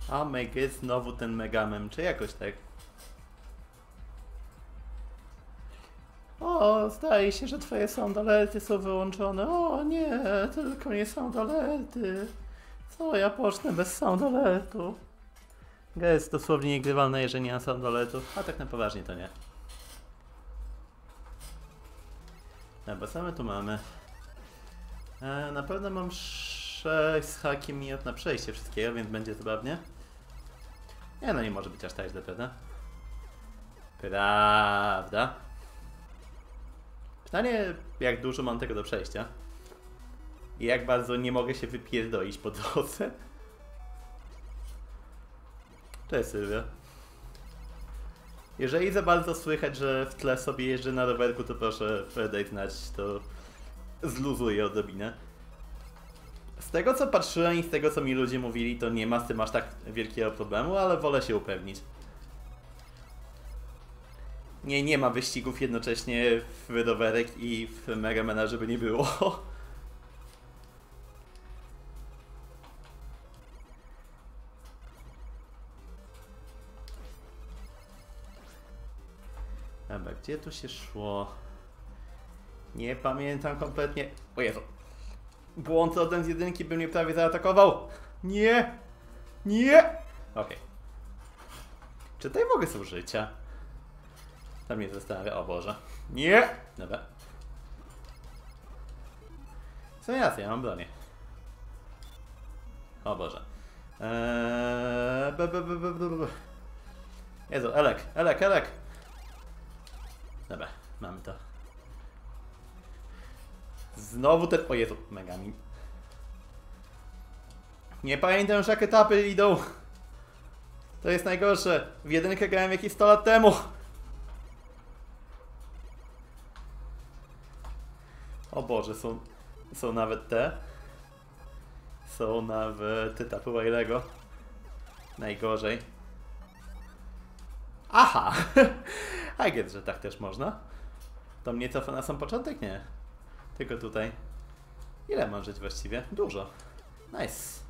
A mega, znowu ten megamem, czy jakoś tak? O, zdaje się, że twoje soundalerty są wyłączone. O nie, tylko nie soundalerty. Co, ja pocznę bez soundalertu. Gra jest dosłownie niegrywalna, jeżeli nie ma soundalertów, a tak na poważnie to nie. Dobra, co my tu mamy? Na pewno mam 6 z hakiem minut na przejście wszystkiego, więc będzie zabawnie. Nie, no nie może być aż tak źle, prawda? Prawda? Pytanie, jak dużo mam tego do przejścia? I jak bardzo nie mogę się wypierdolić po drodze? Cześć Sylwia. Jeżeli za bardzo słychać, że w tle sobie jeżdżę na rowerku, to proszę daj znać, to zluzuję odrobinę. Z tego co patrzyłem i z tego co mi ludzie mówili, to nie ma z tym aż tak wielkiego problemu, ale wolę się upewnić. Nie ma wyścigów jednocześnie w rowerek i w Megamana, żeby nie było. Dobra, gdzie tu się szło? Nie pamiętam kompletnie. O Jezu. Błąd rodem z jedynki by mnie prawie zaatakował. Nie! Nie! Okej. Czy tutaj w ogóle są życia? To mnie zastanawia. O Boże. Nie! Dobra. Co jasne, ja mam bronię. O Boże. Jezu, Elek! Dobra, mamy to. Znowu ten... O Jezu, Megamin. Nie pamiętam już jak etapy idą. To jest najgorsze. W jedynkę grałem jakieś 100 lat temu. O Boże, są nawet te. Są nawet etapy Wailego. Najgorzej. Aha! I get, że tak też można. To mnie cofa na sam początek? Nie. Tylko tutaj. Ile mam żyć właściwie? Dużo. Nice.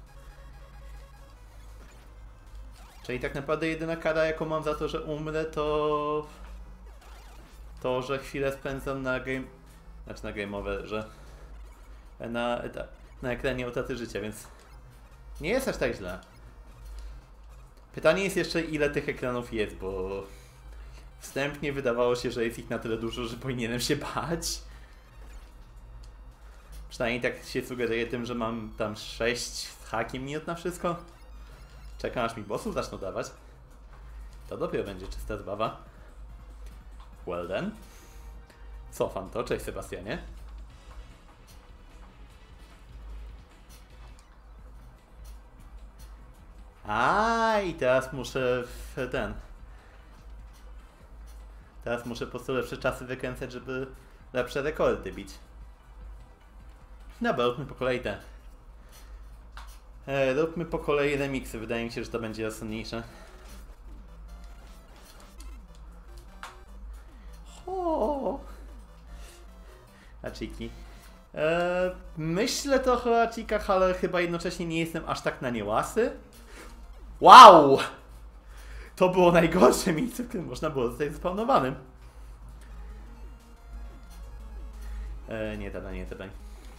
Czyli tak naprawdę jedyna kara jaką mam za to, że umrę to... To, że chwilę spędzam na game... Znaczy na game overze. Na ekranie utraty życia, więc... Nie jest aż tak źle. Pytanie jest jeszcze ile tych ekranów jest, bo... Wstępnie wydawało się, że jest ich na tyle dużo, że powinienem się bać. Przynajmniej tak się sugeruje tym, że mam tam 6 z hakiem minut na wszystko. Czekam aż mi bossów zaczną dawać. To dopiero będzie czysta zabawa. Well then. Cofam to, cześć Sebastianie. I teraz muszę w ten... Teraz muszę po prostu lepsze czasy wykręcać, żeby lepsze rekordy bić. Dobra, róbmy po kolei te. Róbmy po kolei remiksy, wydaje mi się, że to będzie rozsądniejsze. O. Hachiki. Myślę trochę o Hachikach, ale chyba jednocześnie nie jestem aż tak na nie łasy. Wow! To było najgorsze miejsce, w którym można było zostać spawnowanym. Nie tadaj, nie tadaj.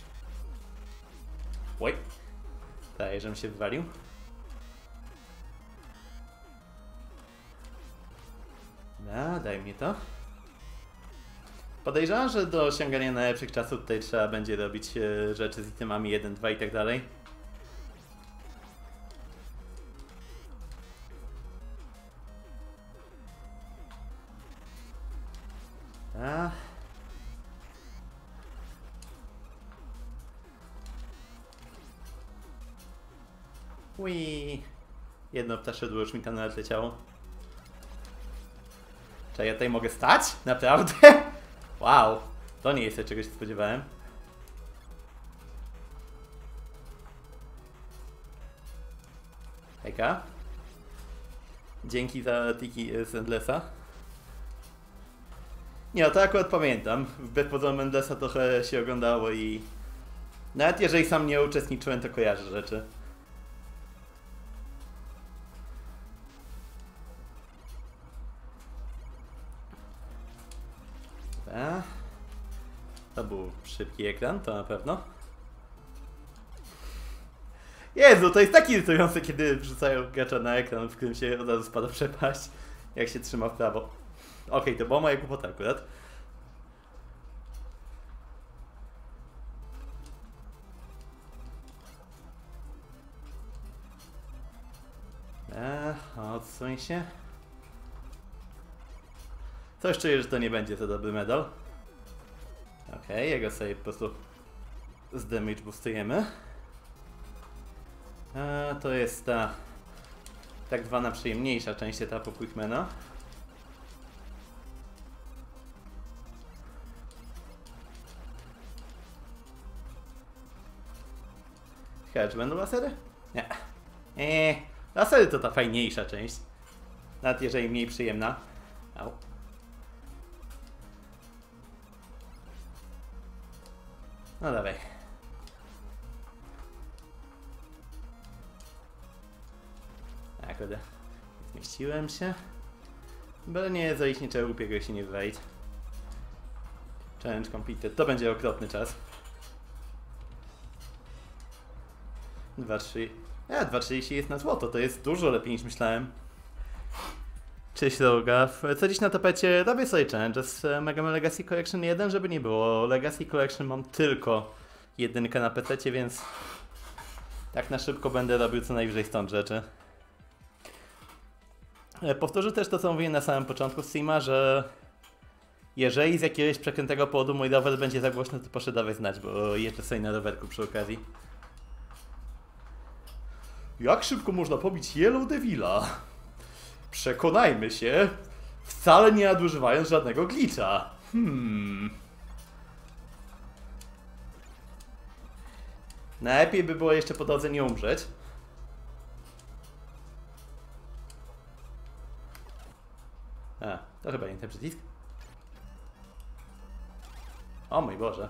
Oj. Daję, żebym się wywalił. Daj mi to. Podejrzewam, że do osiągania najlepszych czasów tutaj trzeba będzie robić rzeczy z itemami 1, 2 i tak dalej. Ui. Jedno ptaszydło już mi tam nawet leciało. Czy ja tutaj mogę stać? Naprawdę? Wow. To nie jest to, czego się spodziewałem. Hejka. Dzięki za tiki z Endlessa. Nie, no to akurat pamiętam. Wbrew pozorom Endlessa trochę się oglądało i... Nawet jeżeli sam nie uczestniczyłem, to kojarzę rzeczy. To był szybki ekran, to na pewno. Jezu, to jest taki irytujące, kiedy wrzucają gracza na ekran, w którym się od razu spada przepaść, jak się trzyma w prawo. Okej, to była moja głupota akurat. Odsuń się. Coś czuję, że to nie będzie to dobry medal. Okej, jego sobie po prostu z damage boostujemy. To jest ta tak zwana przyjemniejsza część etapu Quickmana. Chyba, czy będą lasery? Nie. Lasery to ta fajniejsza część. Nawet jeżeli mniej przyjemna. Au. No dawaj. Tak, kurde. Zmieściłem się. Byle nie zajść niczego głupiego się nie wejść. Challenge completed. To będzie okropny czas. 2.3. 2.30 jest na złoto. To jest dużo lepiej niż myślałem. Cześć Logaf. Co dziś na tapecie? Robię sobie challenge z Mega Man Legacy Collection 1, żeby nie było. Legacy Collection mam tylko jedynkę na PC, więc tak na szybko będę robił co najwyżej stąd rzeczy. Powtórzę też to, co mówiłem na samym początku streama, że jeżeli z jakiegoś przekrętego powodu mój rower będzie za głośno, to proszę dawać znać, bo jeżdżę sobie na rowerku przy okazji. Jak szybko można pobić Yellow Devila? Przekonajmy się, wcale nie nadużywając żadnego glitcha. Najlepiej by było jeszcze po drodze nie umrzeć. To chyba nie ten przycisk. O mój Boże.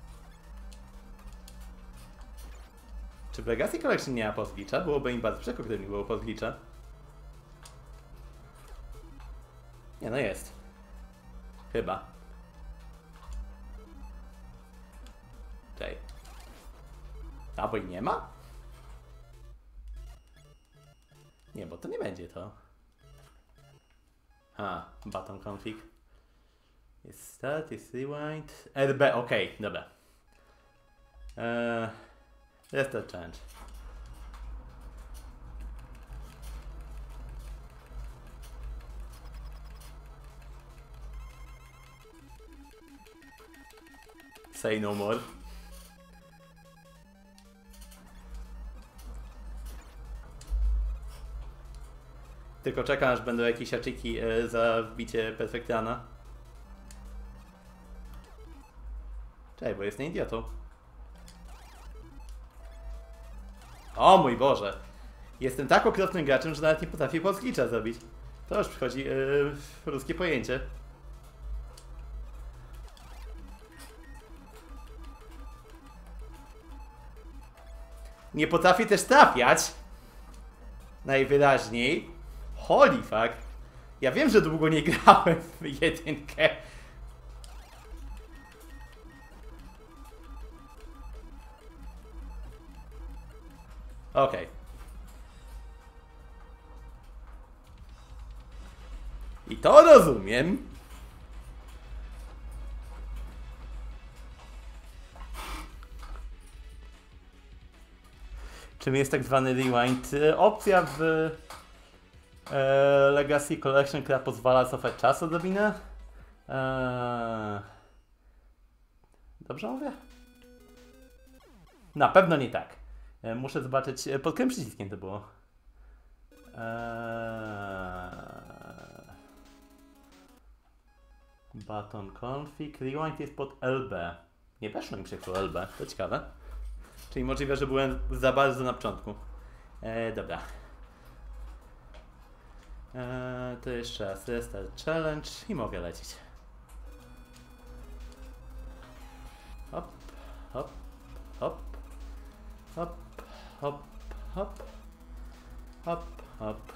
Czy w Legacy Collection nie ma post-glitcha? Byłoby im bardzo przykro, gdyby nie było post-glitcha. Nie, no jest. Chyba. Czekaj. A, bo i nie ma? Nie, bo to nie będzie to. Button config. Jest start, jest rewind. RB, okej, dobra. Restart change. Say no more. Tylko czekam, aż będą jakieś aczyki za wbicie Perfectrana. Czekaj, bo jestem idiotą. O mój Boże! Jestem tak okropnym graczem, że nawet nie potrafię post-glitcha zrobić. To już przychodzi ruskie pojęcie. Nie potrafię też trafiać. Najwyraźniej. Holy fuck. Ja wiem, że długo nie grałem w jedynkę. Okej. I to rozumiem. Czym jest tak zwany rewind? Opcja w Legacy Collection, która pozwala cofać czas odrobinę. Dobrze mówię? Na pewno nie tak. Muszę zobaczyć, pod którym przyciskiem to było. Button config, rewind jest pod LB. Nie weszło mi przykład LB, to ciekawe. Czyli możliwe, że byłem za bardzo na początku. Dobra. To jeszcze raz restart challenge i mogę lecieć. Hop, hop, hop, hop, hop, hop, hop, hop.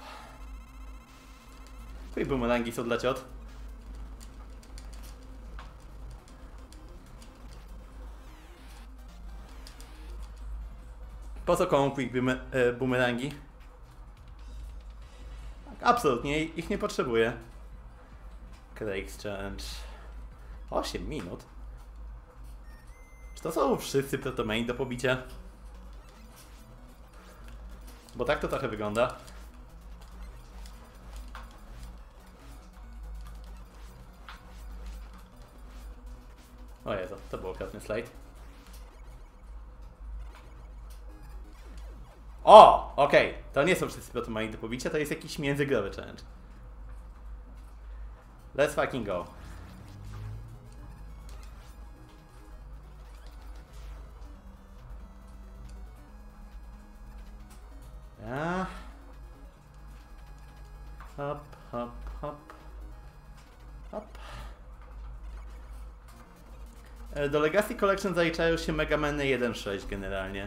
Twój bumerangi są dla ciot. Po co komu quick boomerangi? Absolutnie ich nie potrzebuję. Craig's Challenge. 8 minut. Czy to są wszyscy protomain do pobicia? Bo tak to trochę wygląda. O Jezu, to był okropny slajd. O! Okej, to nie są wszyscy protomain do pobicia, to jest jakiś międzygrowy challenge. Let's fucking go. Ja. Hop, hop, hop. Hop. Do Legacy Collection zaliczają się Mega Many 1.6 generalnie.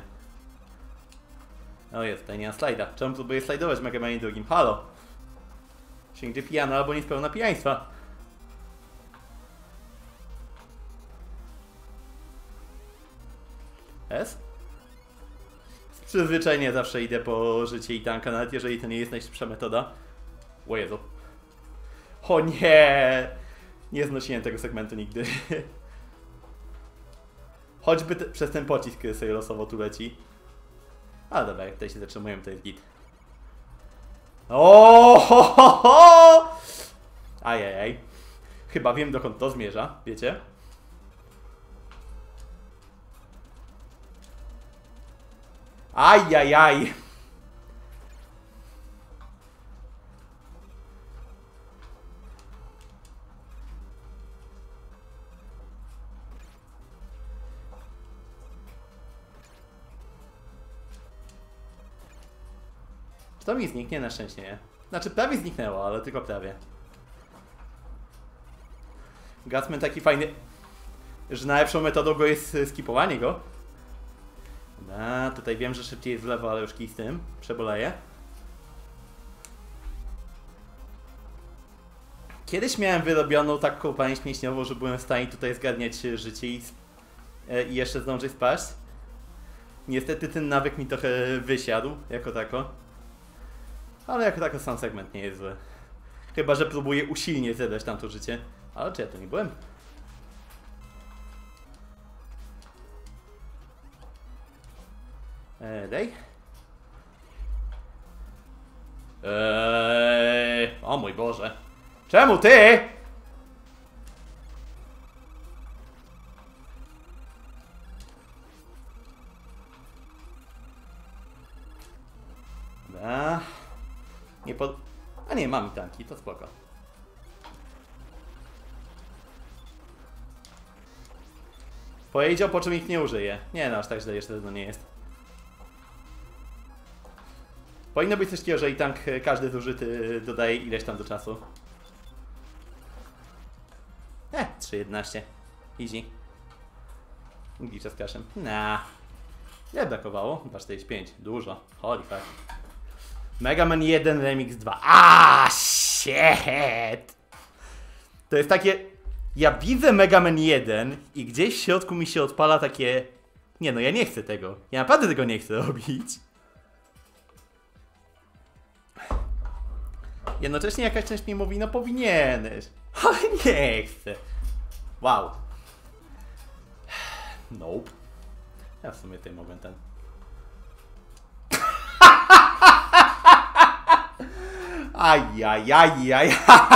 O jest, tutaj nie ma slajda. Czemu próbuję slajdować Mega Manie drugim? Halo! Się nigdzie pijano albo niespełna pijaństwa. S? Z przyzwyczajenia zawsze idę po życie i tanka, nawet jeżeli to nie jest najszybsza metoda. O Jezu. O nie! Nie znosiłem tego segmentu nigdy. Choćby przez ten pocisk, który sobie losowo tu leci. Ale dobra, jak tutaj się zatrzymujemy, to jest git. O! Ajajaj. Chyba wiem, dokąd to zmierza, wiecie? Ajajaj. Czy to mi zniknie? Na szczęście nie. Znaczy prawie zniknęło, ale tylko prawie. Gutsman taki fajny, że najlepszą metodą go jest skipowanie go. Dobra, tutaj wiem, że szybciej jest w lewo, ale już kij z tym. Przeboleję. Kiedyś miałem wyrobioną taką pamięć mięśniową, że byłem w stanie tutaj zgarniać życie i jeszcze zdążyć spaść. Niestety ten nawyk mi trochę wysiadł, jako tako. Ale jako tako sam segment nie jest zły. Chyba że próbuję usilnie zebrać tamto życie. Ale czy ja tu nie byłem? Dej. O mój Boże. Czemu ty? Dobra. Nie pod... A nie, mam tanki, to spoko. Powiedział, po czym ich nie użyje. Nie no, aż tak źle jeszcze to nie jest. Powinno być coś takiego, że i tank każdy zużyty dodaje ileś tam do czasu. 3.11. Easy. Glicza z crashem. Ile brakowało? 2.45. Dużo. Holy fuck. Mega Man 1 Remix 2. Shit! To jest takie... Ja widzę Mega Man 1 i gdzieś w środku mi się odpala takie... Nie no, ja nie chcę tego. Ja naprawdę tego nie chcę robić. Jednocześnie jakaś część mi mówi, no powinieneś. Ale nie chcę. Wow. Nope. Ja w sumie tutaj mogę ten... Ajajajajaj.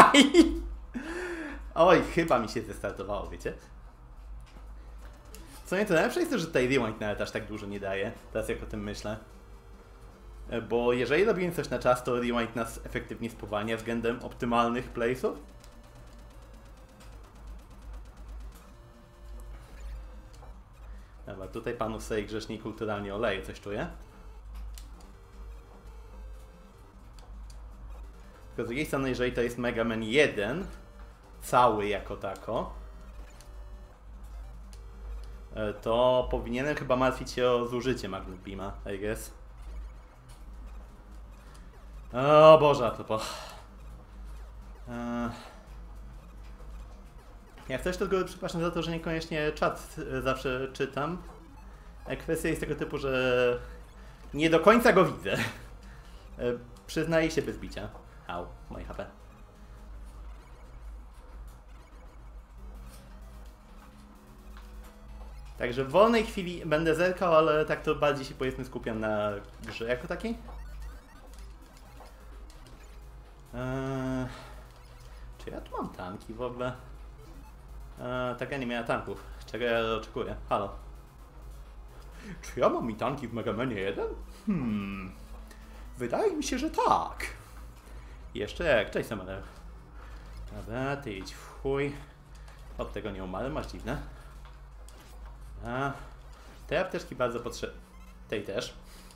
Oj, chyba mi się zestartowało, wiecie? Co nie, to najlepsze jest to, że tutaj rewind nawet aż tak dużo nie daje. Teraz jak o tym myślę. Bo jeżeli robimy coś na czas, to rewind nas efektywnie spowalnia względem optymalnych plays'ów. Dobra, tutaj panu sobie grzecznie kulturalnie oleje, coś czuję. Tylko z drugiej strony, jeżeli to jest Mega Man 1, cały jako tako, to powinienem chyba martwić się o zużycie Magnum Beama, I guess. O Boże, to po... Jak coś, to przepraszam za to, że niekoniecznie czat zawsze czytam. Kwestia jest tego typu, że Nie do końca go widzę. Przyznaję się bez bicia. Au, moje HP. Także w wolnej chwili będę zerkał, ale tak to bardziej się powiedzmy skupiam na grze jako takiej. Czy ja tu mam tanki w ogóle? Tak, ja nie miałem tanków. Czego ja oczekuję? Halo. Czy ja mam i tanki w Mega Manie 1? Wydaje mi się, że tak. Jeszcze jak. Cześć, Samaner. Dobra, ty idź w chuj. Od tego nie umarłem, masz dziwne. Te apteczki bardzo potrzebne. Tej też.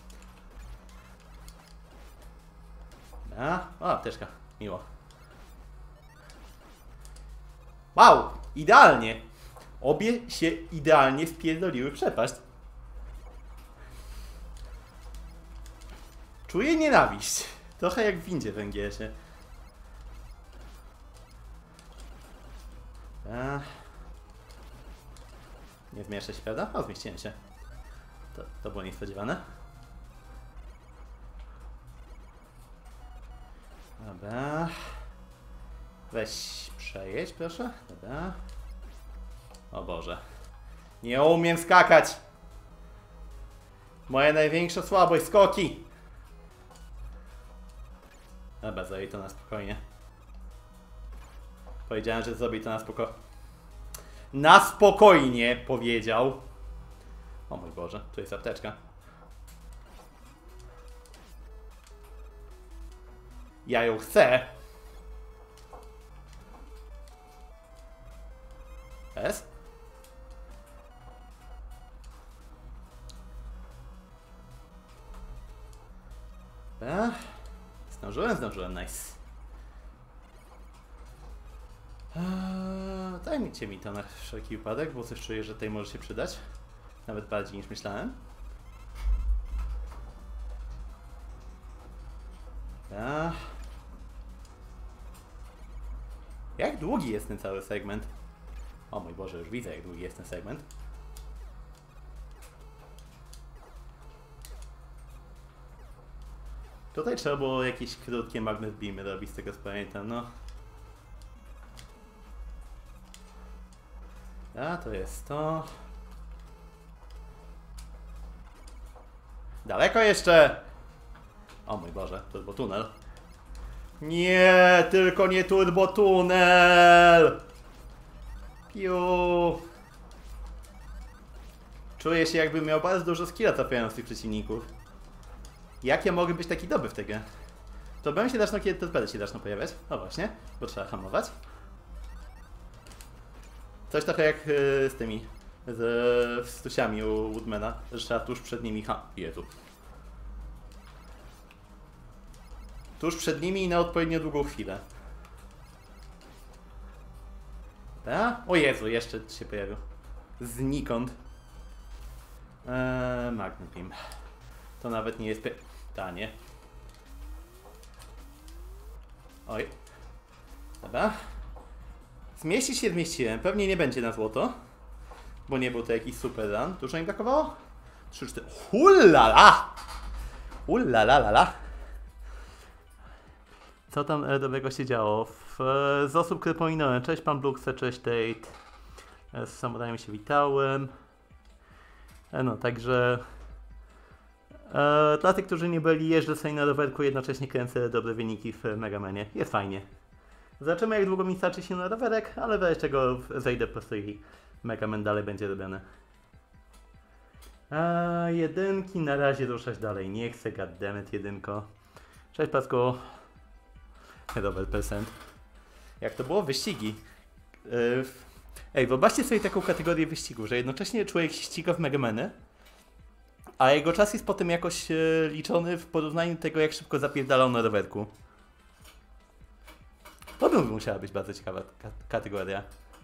O, apteczka. Miło. Wow! Idealnie! Obie się idealnie wpierdoliły w przepaść. Czuję nienawiść. Trochę jak w windzie w NGS-ie. Nie zmieszczę się, prawda? O, zmieściłem się. To było niespodziewane. Dobra. Weź przejedź, proszę. Dobra. O Boże. Nie umiem skakać! Moja największa słabość, skoki! Dobra, zrobię to na spokojnie. Powiedziałem, że zrobię to na spokojnie. Na spokojnie, powiedział. O mój Boże, tu jest apteczka. Ja ją chcę. S? Zdążyłem, nice. Dajcie mi to na wszelki wypadek, bo coś czuję, że tutaj może się przydać. Nawet bardziej niż myślałem. Jak długi jest ten cały segment? O mój Boże, już widzę, jak długi jest ten segment. Tutaj trzeba było jakieś krótkie magnet beamy robić, z tego co pamiętam, no. A to jest to. Daleko jeszcze! O mój Boże, turbotunel. Nie, tylko nie turbotunel! Piu. Czuję się, jakbym miał bardzo dużo skilla trafiając tych przeciwników. Jak ja mogę być taki dobry w tej grze? Problemy się zaczną, kiedy torpedy się zaczną pojawiać. No właśnie, bo trzeba hamować. Coś trochę jak z tymi, z stusiami u Woodmana, że trzeba tuż przed nimi Jezu. Tuż przed nimi i na odpowiednio długą chwilę. O Jezu, jeszcze się pojawił. Znikąd. Magnet Beam. To nawet nie jest pytanie. Oj. Dobra. Zmieścić się zmieściłem. Pewnie nie będzie na złoto. Bo nie był to jakiś super run. Dużo im brakowało? 3-4. Hullala! Hullalalala. Co tam dobrego się działo? Z osób, które pominąłem. Cześć pan Bluxe, cześć Tate. Z samurajem się witałem. No, także... Dla tych, którzy nie byli, jeżdżę sobie na rowerku, jednocześnie kręcę dobre wyniki w Mega Manie. Jest fajnie. Zobaczymy, jak długo mi starczy się na rowerek, ale w razie czego zejdę po prostu i Mega Man dalej będzie robiony. Jedynki na razie ruszać dalej nie chcę, goddammit jedynko. Cześć Pasku. Rower percent. Jak to było? Wyścigi. Ej, wyobraźcie sobie taką kategorię wyścigów, że jednocześnie człowiek się ściga w Mega Many, a jego czas jest potem jakoś liczony w porównaniu do tego, jak szybko zapierdalał na rowerku. To by musiała być bardzo ciekawa kategoria.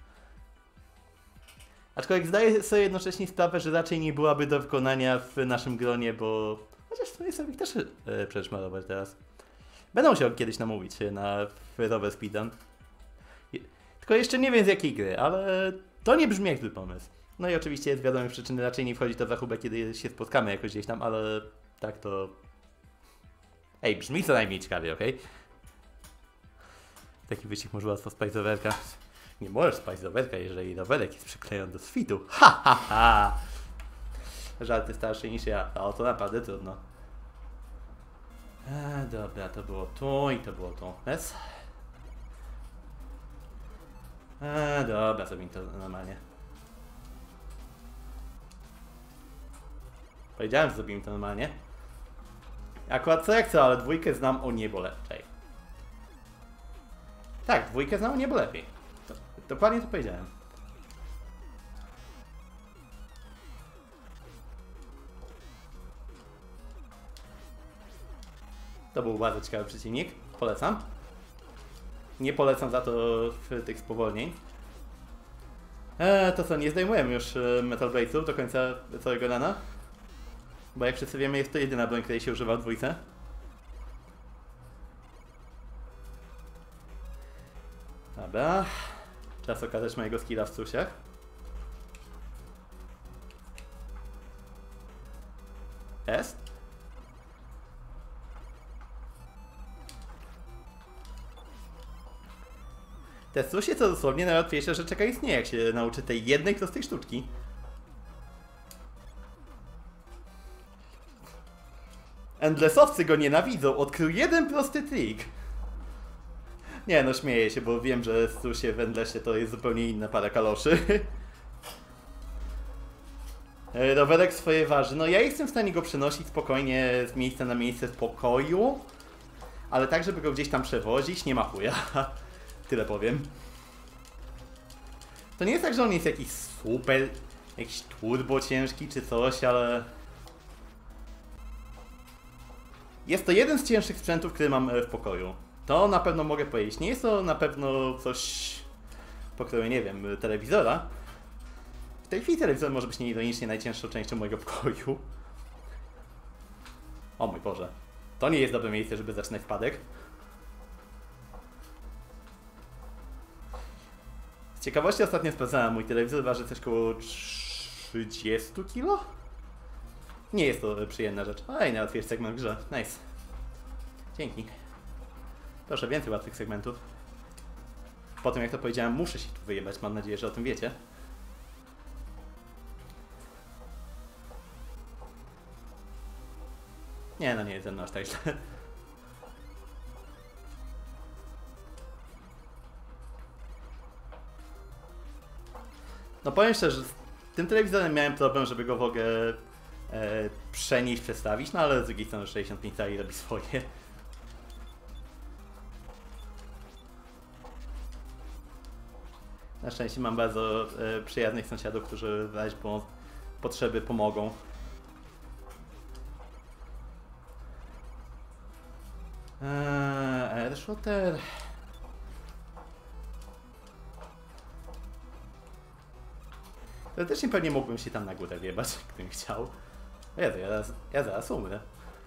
Aczkolwiek zdaję sobie jednocześnie sprawę, że raczej nie byłaby do wykonania w naszym gronie, bo... Chociaż w sumie sobie też przecież ma rower teraz. Będę musiał kiedyś namówić się na rower speedrun. Tylko jeszcze nie wiem z jakiej gry, ale to nie brzmi jak zły pomysł. No i oczywiście z wiadomych przyczyn raczej nie wchodzi to w rachubę, kiedy się spotkamy jakoś gdzieś tam, ale Tak to... Ej, brzmi co najmniej ciekawie, okej? Taki wyścig może łatwo spać z rowerka. Nie możesz spać z rowerka, jeżeli rowerek jest przyklejony do sfitu. Ha, ha, ha! Żarty starszy niż ja. O, to naprawdę trudno. Dobra, to było tu i to było tu. Jest? Dobra, zrobimy to normalnie. Powiedziałem, że zrobimy to normalnie. Akurat co jak co, ale dwójkę znam o niebo lepiej. Tak, dwójkę znam o niebo lepiej. Dokładnie to powiedziałem. To był bardzo ciekawy przeciwnik. Polecam. Nie polecam za to tych spowolnień. To co, nie zdejmujemy już Metal Blade'ów do końca całego rana. Bo jak wszyscy wiemy, jest to jedyna broń, której się używa w dwójce. Dobra. Czas okazać mojego skilla w susiach. Jest. Te susie to dosłownie najłatwiejsza rzecz, jaka istnieje, jak się nauczy tej jednej prostej sztuczki. Endlessowcy go nienawidzą, odkrył jeden prosty trik. Nie no, śmieję się, bo wiem, że susie w Endlessie to jest zupełnie inna para kaloszy. Rowerek swoje waży. No ja jestem w stanie go przenosić spokojnie z miejsca na miejsce w pokoju. Ale tak, żeby go gdzieś tam przewozić, nie ma chuja. Tyle powiem. To nie jest tak, że on jest jakiś super, jakiś turbo ciężki czy coś, ale... Jest to jeden z cięższych sprzętów, który mam w pokoju. To na pewno mogę powiedzieć. Nie jest to na pewno coś pokroju, nie wiem, telewizora. W tej chwili telewizor może być nieironicznie najcięższą częścią mojego pokoju. O mój Boże. To nie jest dobre miejsce, żeby zaczynać spadek. Z ciekawości ostatnio sprawdzałem, mój telewizor waży coś koło 30 kg? Nie jest to przyjemna rzecz. Ej, najłatwiejszy segment w grze. Nice. Dzięki. Proszę, więcej łatwych segmentów. Po tym jak to powiedziałem, muszę się tu wyjebać. Mam nadzieję, że o tym wiecie. Nie, no nie jest ze mną aż tak źle. No powiem szczerze, z tym telewizorem miałem problem, żeby go w ogóle przenieść, przestawić, no ale z drugiej strony 65 cali robi swoje. Na szczęście mam bardzo przyjaznych sąsiadów, którzy w razie potrzeby pomogą. Airshooter. Teoretycznie pewnie mógłbym się tam na górę wjebać, gdybym chciał. Jezu, ja zaraz umrę.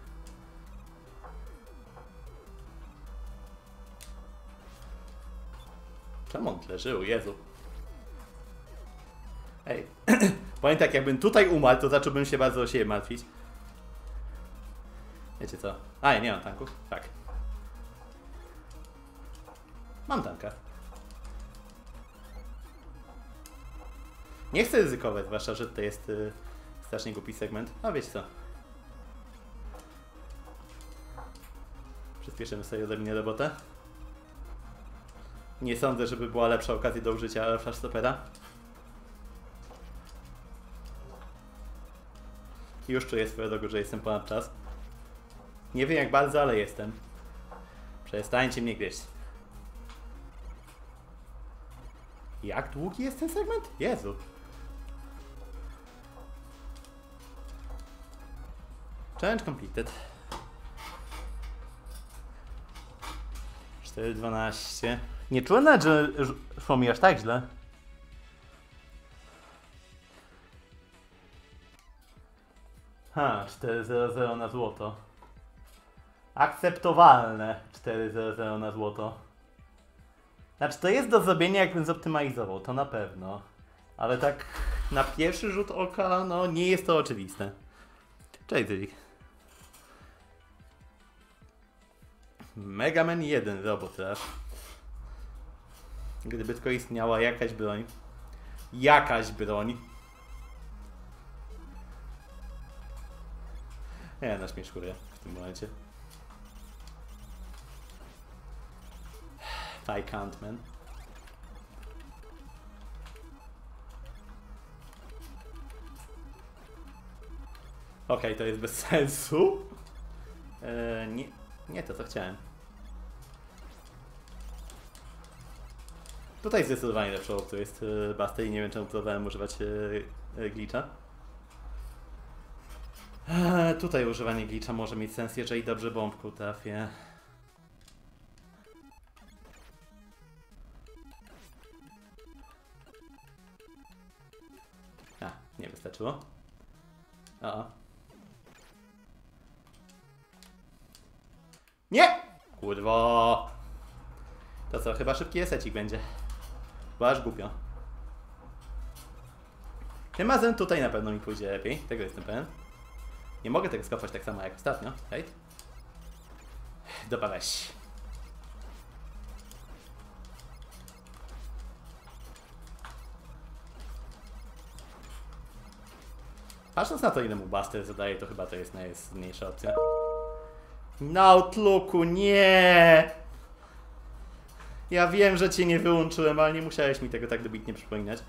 Czemu on tyle żył? Jezu. Ej, powiem tak, jakbym tutaj umarł, to zacząłbym się bardzo o siebie martwić. Wiecie co? A, ja nie mam tanków? Tak. Mam tanka. Nie chcę ryzykować, zwłaszcza, że to jest strasznie głupi segment. A wiecie co? Przyspieszymy sobie odrobinę robotę. Nie sądzę, żeby była lepsza okazja do użycia flashstopera. Już czuję swoją drogą, że jestem ponad czas. Nie wiem jak bardzo, ale jestem. Przestańcie mnie gryźć. Jak długi jest ten segment? Jezu. Challenge completed. 4:12. Nie czułem nawet, że szło mi aż tak źle. Ha, 4:00 na złoto. Akceptowalne 4:00 na złoto. Znaczy to jest do zrobienia, jakbym zoptymalizował, to na pewno. Ale tak na pierwszy rzut oka, no nie jest to oczywiste. Cześć, Dylik. Mega Man 1 robot aż. Gdyby tylko istniała jakaś broń. Jakaś broń. Nie, na śmieszkuję w tym momencie. I can't, man. Okej, to jest bez sensu. Nie to, co chciałem. Tutaj zdecydowanie lepszą opcją jest Buster i nie wiem czemu próbowałem używać glitcha. Tutaj używanie glitcha może mieć sens, jeżeli dobrze bombką trafię. Nie wystarczyło. Nie! Kurwo! To co, chyba szybki esecik będzie. Bo aż głupio. Tym razem tutaj na pewno mi pójdzie lepiej, tego jestem pewien. Nie mogę tego skopać tak samo jak ostatnio, right? Dobra, weź. Patrząc na to, ile mu Buster zadaje, to chyba to jest najmniejsza opcja. Na Outlooku, nie! Ja wiem, że cię nie wyłączyłem, ale nie musiałeś mi tego tak dobitnie przypominać.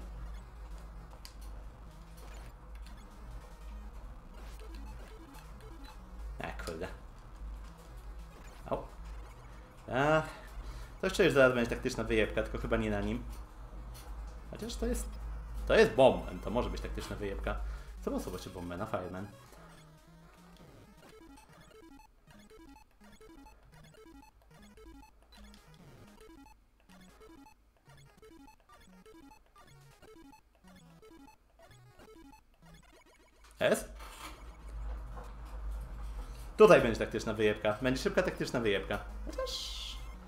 Kurde. Au. To jeszcze już zaraz będzie taktyczna wyjebka, tylko chyba nie na nim. Chociaż to jest... To jest Bombman, to może być taktyczna wyjebka. Co było słowością Bombmana? Fireman. S? Tutaj będzie taktyczna wyjebka. Będzie szybka taktyczna wyjebka. Chociaż...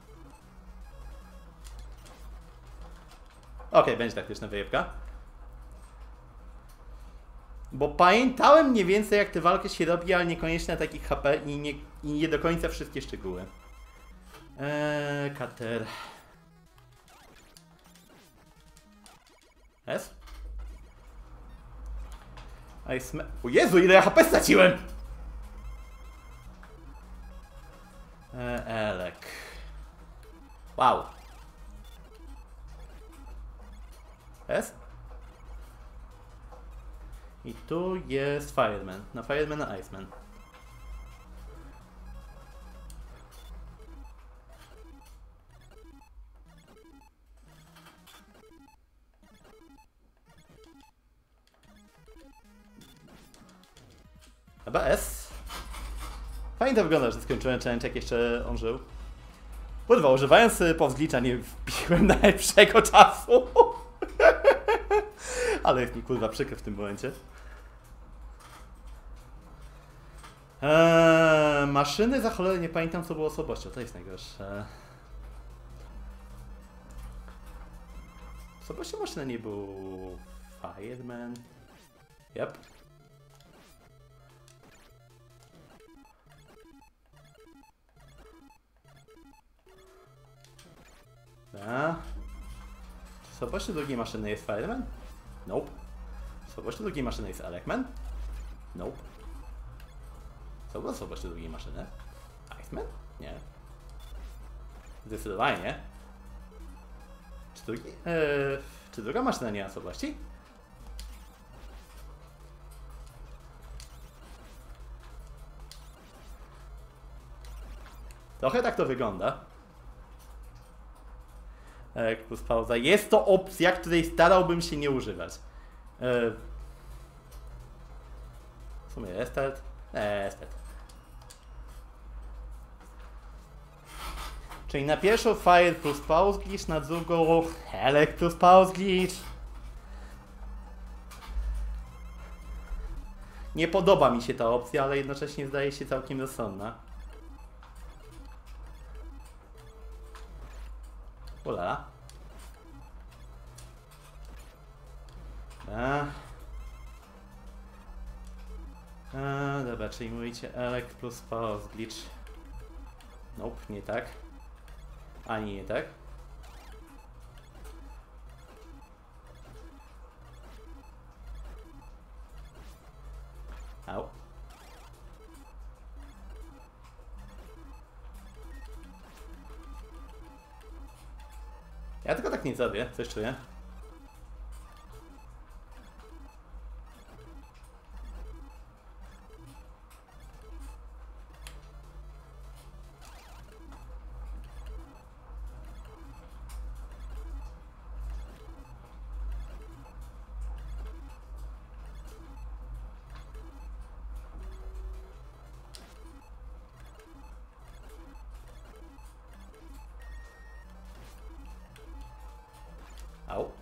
Okej, będzie taktyczna wyjebka. Bo pamiętałem mniej więcej jak tę walkę się robi, ale niekoniecznie na takich HP i nie do końca wszystkie szczegóły. Cutter. S? O Jezu, ile ja HP straciłem! Elek. Wow. S? I tu jest Fireman. Na Firemana Iceman. Chyba S. Fajnie to wygląda, że skończyłem challenge, jak jeszcze on żył. Kurwa, używając powzglicza nie wbiłem najlepszego czasu. Ale jest mi kurwa przykro w tym momencie. Maszyny za cholerę nie pamiętam co było słabością, to jest najgorsze. Słabością maszyny nie był Fireman. Yep. Słabością drugiej maszyny jest Fireman? Nope. Słabością drugiej maszyny jest Elecman? Nope. Co było słabością drugiej maszyny? Iceman? Nie. Zdecydowanie nie. Czy druga maszyna nie ma słabości? Trochę tak to wygląda. Plus pauza. Jest to opcja, której starałbym się nie używać. W sumie restart? Restart. Czyli na pierwszą Fire plus pause glitch, na drugą Elek plus pause glitch. Nie podoba mi się ta opcja, ale jednocześnie zdaje się całkiem rozsądna. Ulala. Dobra, czyli mówicie Elek plus pause glitch. Nope, nie tak. Ani nie tak. Au. Ja tylko tak nie zrobię, coś czuję. Au.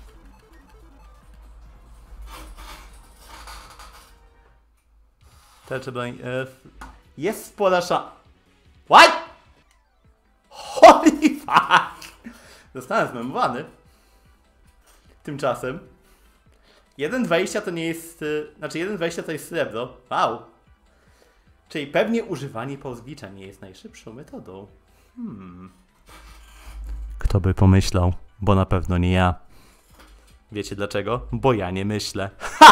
Jest spora szansa. What? Holy fuck! Zostałem zmemowany. Tymczasem 1,20 to nie jest... Znaczy 1,20 to jest srebro. Wow. Czyli pewnie używanie pozbicza nie jest najszybszą metodą. Kto by pomyślał? Bo na pewno nie ja. Wiecie dlaczego? Bo ja nie myślę.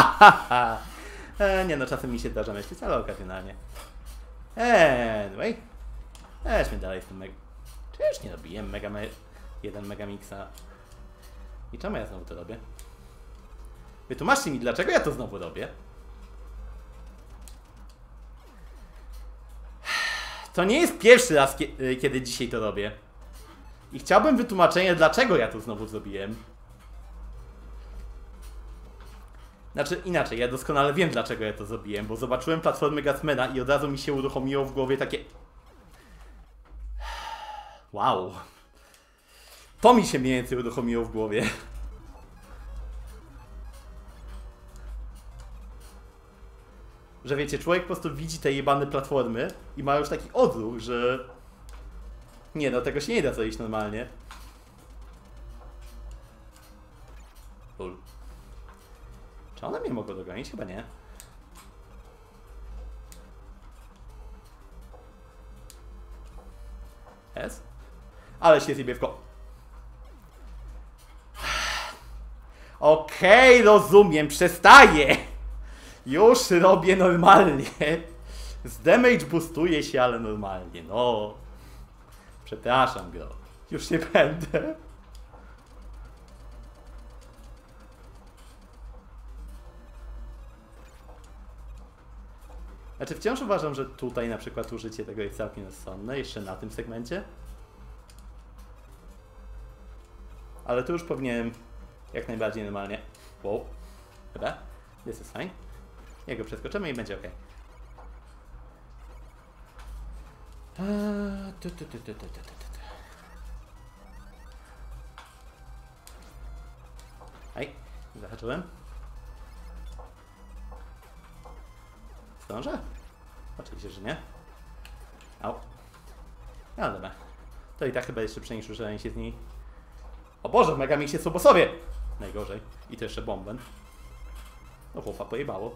Nie no, czasem mi się zdarza myśleć, ale okazjonalnie. Anyway. Lećmy dalej z tym mega... Czy już nie robiłem jeden megamixa? I czemu ja znowu to robię? Wytłumaczcie mi, dlaczego ja to znowu robię? To nie jest pierwszy raz, kiedy dzisiaj to robię. I chciałbym wytłumaczenia, dlaczego ja to znowu zrobiłem. Znaczy inaczej, ja doskonale wiem, dlaczego ja to zrobiłem, bo zobaczyłem platformę Gatmana i od razu mi się uruchomiło w głowie takie... Wow. To mi się mniej więcej uruchomiło w głowie. Że wiecie, człowiek po prostu widzi te jebane platformy i ma już taki odruch, że... Nie no, tego się nie da zrobić normalnie. Lul. Czy one mnie mogą dogonić? Chyba nie. Jest? Ale się zjebie w ko... Okej, rozumiem, przestaję! Już robię normalnie. Z damage boostuje się, ale normalnie, no. Przepraszam go. Już nie będę. Znaczy wciąż uważam, że tutaj na przykład użycie tego jest całkiem rozsądne, jeszcze na tym segmencie. Ale tu już powinienem jak najbardziej normalnie. Wow. Dobra. This is fine. Jego przeskoczymy i będzie ok. Aj, zahaczyłem. Zdążę? Oczywiście, że nie. Au. No dobra. To i tak chyba jest szybsze niż ruszanie się z niej. O Boże, mega mi się są po sobie! Najgorzej. I to jeszcze bomben. No chłopa pojebało.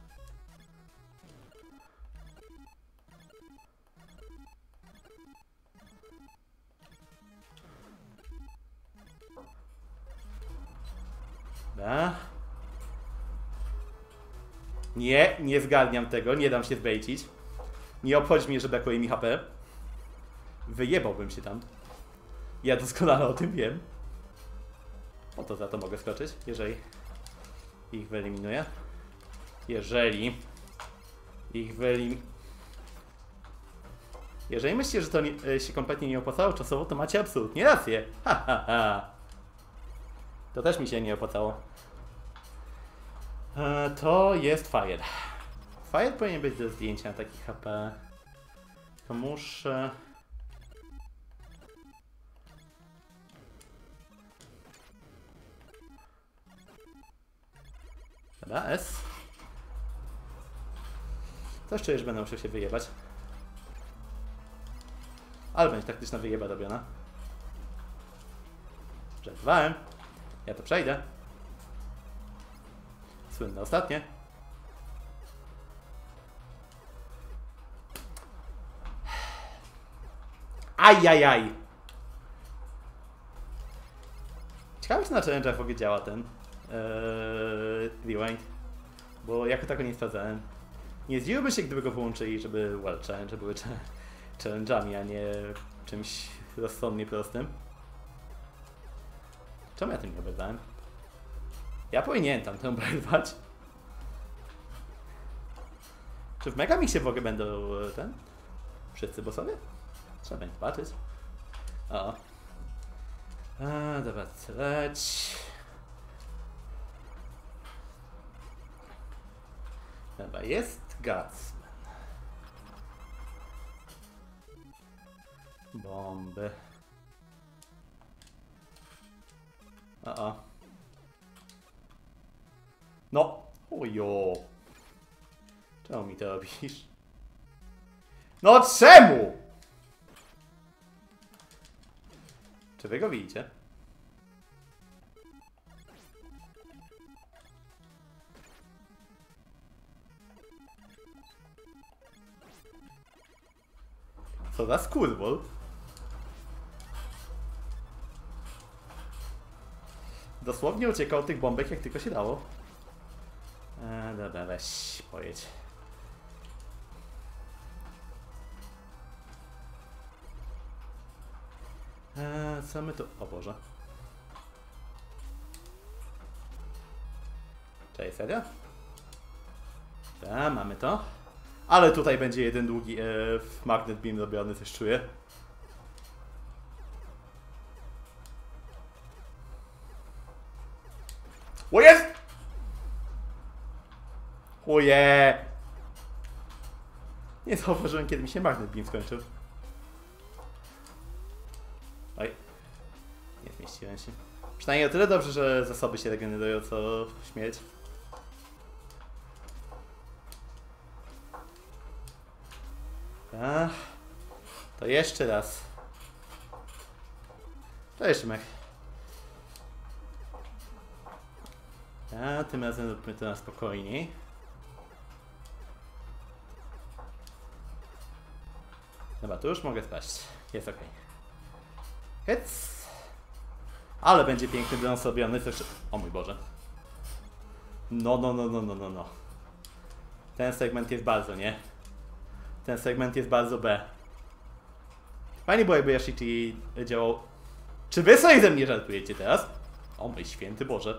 Da. Nie, nie zgarniam tego, nie dam się zbejcić. Nie obchodzi mnie, że brakuje mi HP. Wyjebałbym się tam. Ja doskonale o tym wiem. O to za to mogę skoczyć, jeżeli ich wyeliminuję. Jeżeli ich wyeliminuję. Jeżeli myślicie, że to się kompletnie nie opłacało czasowo, to macie absolutnie rację. Ha, ha, ha. To też mi się nie opłacało. To jest Fire. Fire powinien być do zdjęcia na takich HP. To muszę... Dobra, S. Coś czuję, że będę musiał się wyjebać. Ale będzie taktyczna wyjeba robiona. Żartowałem. Ja to przejdę. Słynne ostatnie. Ajajaj! Ciekawe, czy na challenge'ach w ogóle działa ten rewind. Bo jako tako nie sprawdzałem. Nie zdziwiłbym się, gdyby go wyłączyli, żeby challenge były challenge'ami, a nie czymś rozsądnie prostym. Czemu ja tym nie oberwałem? Ja powinienem tam to oberwać. Czy w Megamixie w ogóle będą wszyscy bossowie? Trzeba będzie zobaczyć. O. Dobra, leć. Dobra, jest Gutsman. Bomby. O. No. Ojo. Czemu mi to robisz? No czemu? Czy wy go widzicie? Co za skurwol? Dosłownie uciekał tych bombek jak tylko się dało. Dobra, weź, pojedź. Co my tu... O Boże. Cześć, serio? Tak, mamy to. Ale tutaj będzie jeden długi magnet beam robiony, coś czuję. O jest! Oje! Nie zauważyłem, kiedy mi się magnet beam skończył. Oj. Nie zmieściłem się. Przynajmniej o tyle dobrze, że zasoby się regenerują co śmierć. To jeszcze raz. To jeszcze mech. Tym razem róbmy to na spokojniej. Dobra, tu już mogę spaść. Jest ok. Hec. Ale będzie piękny dron zrobiony. O mój Boże. No. Ten segment jest bardzo, nie? Ten segment jest bardzo B. Fajnie było, jakby Yashiti działał... Czy wy sobie ze mnie żartujecie teraz? O mój święty Boże.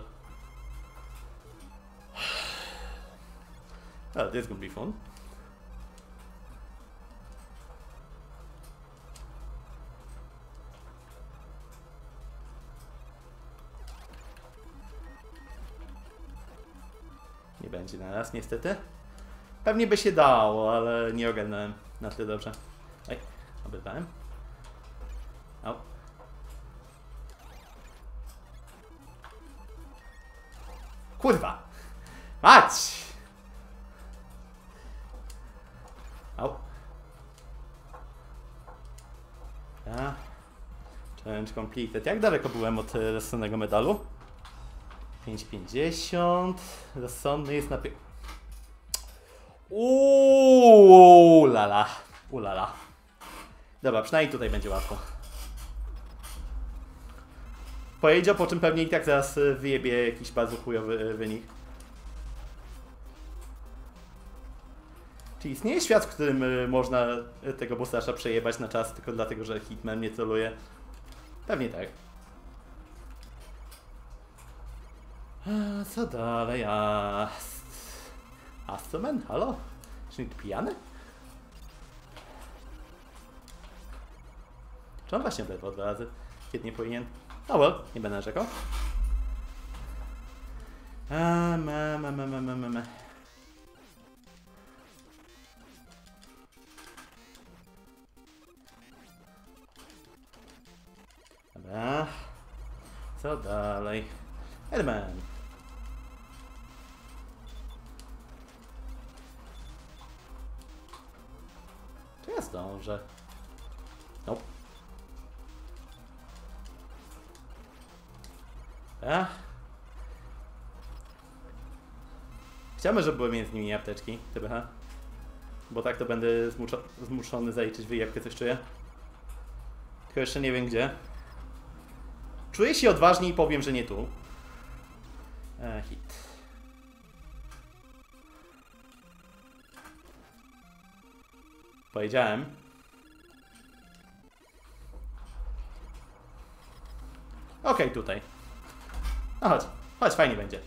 Oh, this is gonna be fun. Nie będzie na raz, niestety. Pewnie by się dało, ale nie ogarnąłem na tyle dobrze. Oj, obrywałem. Au. Kurwa! Mać! Au. Ja. Challenge completed. Jak daleko byłem od rozsądnego medalu? 5,50. Rozsądny jest na... Lala. Ulala. Dobra, przynajmniej tutaj będzie łatwo. Pojedzie, po czym pewnie i tak zaraz wyjebie jakiś bardzo chujowy wynik. Czy istnieje świat, w którym można tego bossasza przejebać na czas tylko dlatego, że Hitman mnie troluje? Pewnie tak. A co dalej? Astroman? Halo? Czy nikt pijany? Czy on właśnie oberwał 2 razy? Kiedy nie powinien? No well, nie będę narzekał. Dobra. Co dalej? Edman. Czy ja zdążę? Nope. Chciałbym, żeby były między nimi apteczki, TBH. Bo tak to będę zmuszony zaliczyć wyjebkę, coś czuję. Tylko jeszcze nie wiem gdzie. Czuję się odważnie i powiem, że nie tu. Hit. Powiedziałem. Okej, tutaj. No chodź, chodź, fajnie będzie.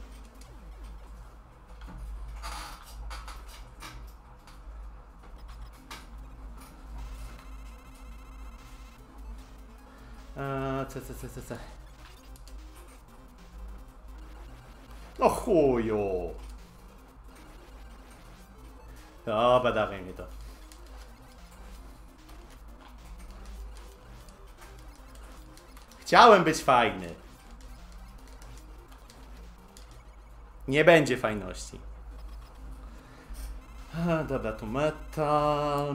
C. O chuju. Dobra, dawaj mi to. Chciałem być fajny. Nie będzie fajności. Dobra, tu metal.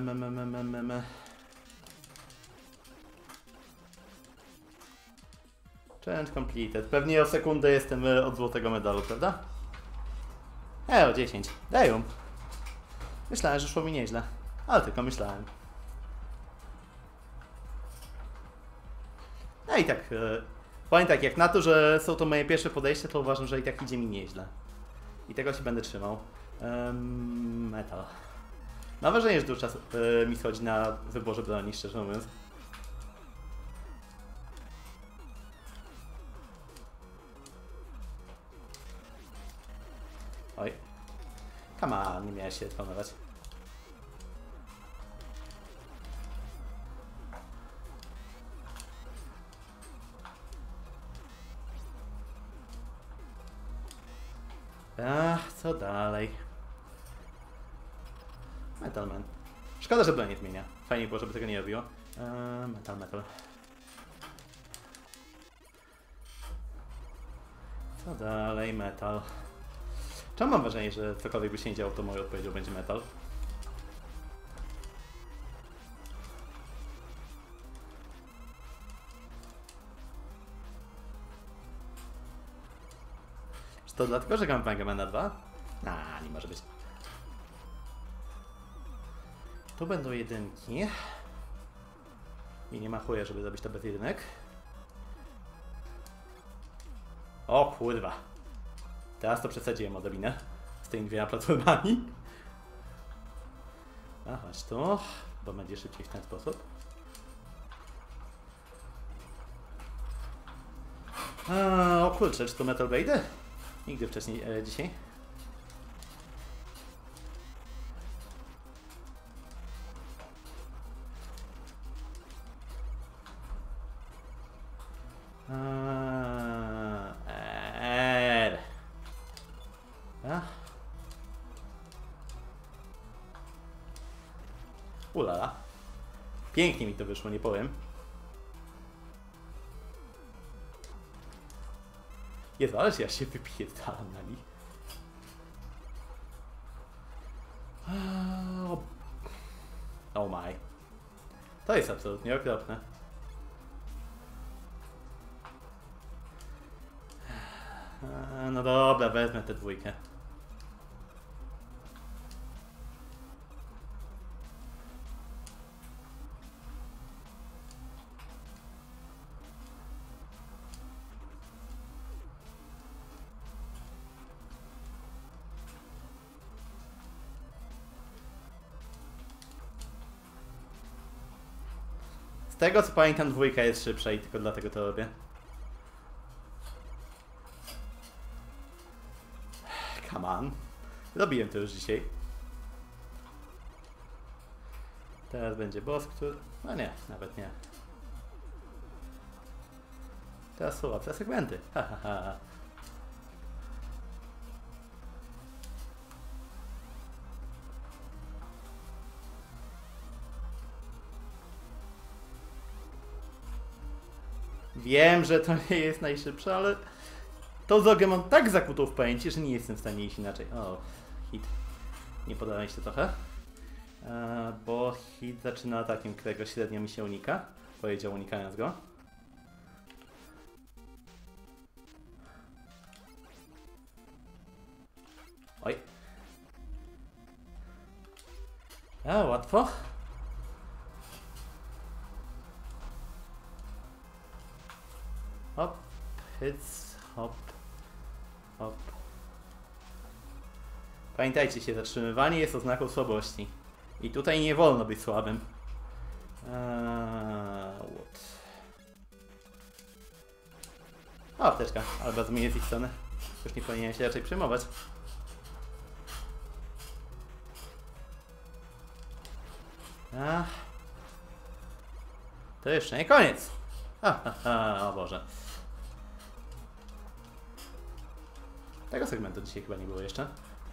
Challenge completed. Pewnie o sekundę jestem od złotego medalu, prawda? O 10. Dają. Myślałem, że szło mi nieźle. Ale tylko myślałem. No i tak, powiem tak, jak na to, że są to moje pierwsze podejście, to uważam, że i tak idzie mi nieźle. I tego się będę trzymał. Metal. Mam wrażenie, że dużo czasu mi schodzi na wyborze broni, szczerze mówiąc. Oj. Come on, nie miałeś się eksponować. Co dalej? Metalman. Szkoda, że broń nie zmienia. Fajnie było, żeby tego nie robiło. Metal. Co dalej? Metal. Czemu mam wrażenie, że cokolwiek by się nie działo, to moją odpowiedzią będzie metal? Czy to dlatego, że gram Mega Mana 2? Nie może być. Tu będą jedynki. I nie ma chuja, żeby zrobić to bez jedynek. O kurwa. Teraz to przesadziłem odrobinę z tymi dwiema platformami. Chodź tu, bo będzie szybciej w ten sposób. O kurczę, czy to Metal Blade? Nigdy wcześniej dzisiaj. Ulala. Pięknie mi to wyszło, nie powiem. Jezu, ale ja się wypierdalam na nich. Oh my. To jest absolutnie okropne. No dobra, wezmę tę dwójkę. Z tego co pamiętam, dwójka jest szybsza i tylko dlatego to robię. Come on. Robiłem to już dzisiaj. Teraz będzie boss, który... No nie, nawet nie. Teraz są łatwe segmenty. Wiem, że to nie jest najszybsze, ale tą drogę mam tak zakutą w pamięci, że nie jestem w stanie iść inaczej. O, hit. Nie podoba mi się to trochę. Bo hit zaczyna atakiem, którego średnio mi się unika. Powiedział unikając go. Oj. Łatwo. Hyc, hop, hop. Pamiętajcie się, zatrzymywanie jest oznaką słabości. I tutaj nie wolno być słabym. What? O, apteczka, ale bardzo mi jest ich stronę. Już nie powinienem się raczej przejmować. To jeszcze nie koniec. O Boże. Tego segmentu dzisiaj chyba nie było jeszcze.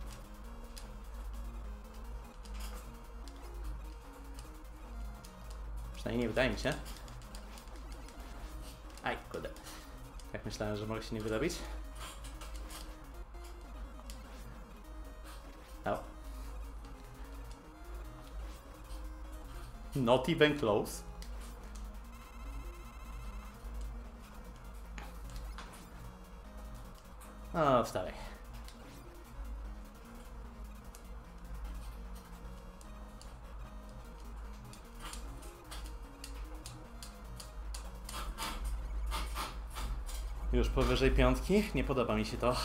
Przynajmniej nie wydaje mi się. Aj, kurde. Jak myślałem, że mogę się nie wyrobić. No. Not even close. O, wstawaj. Już powyżej piątki? Nie podoba mi się to.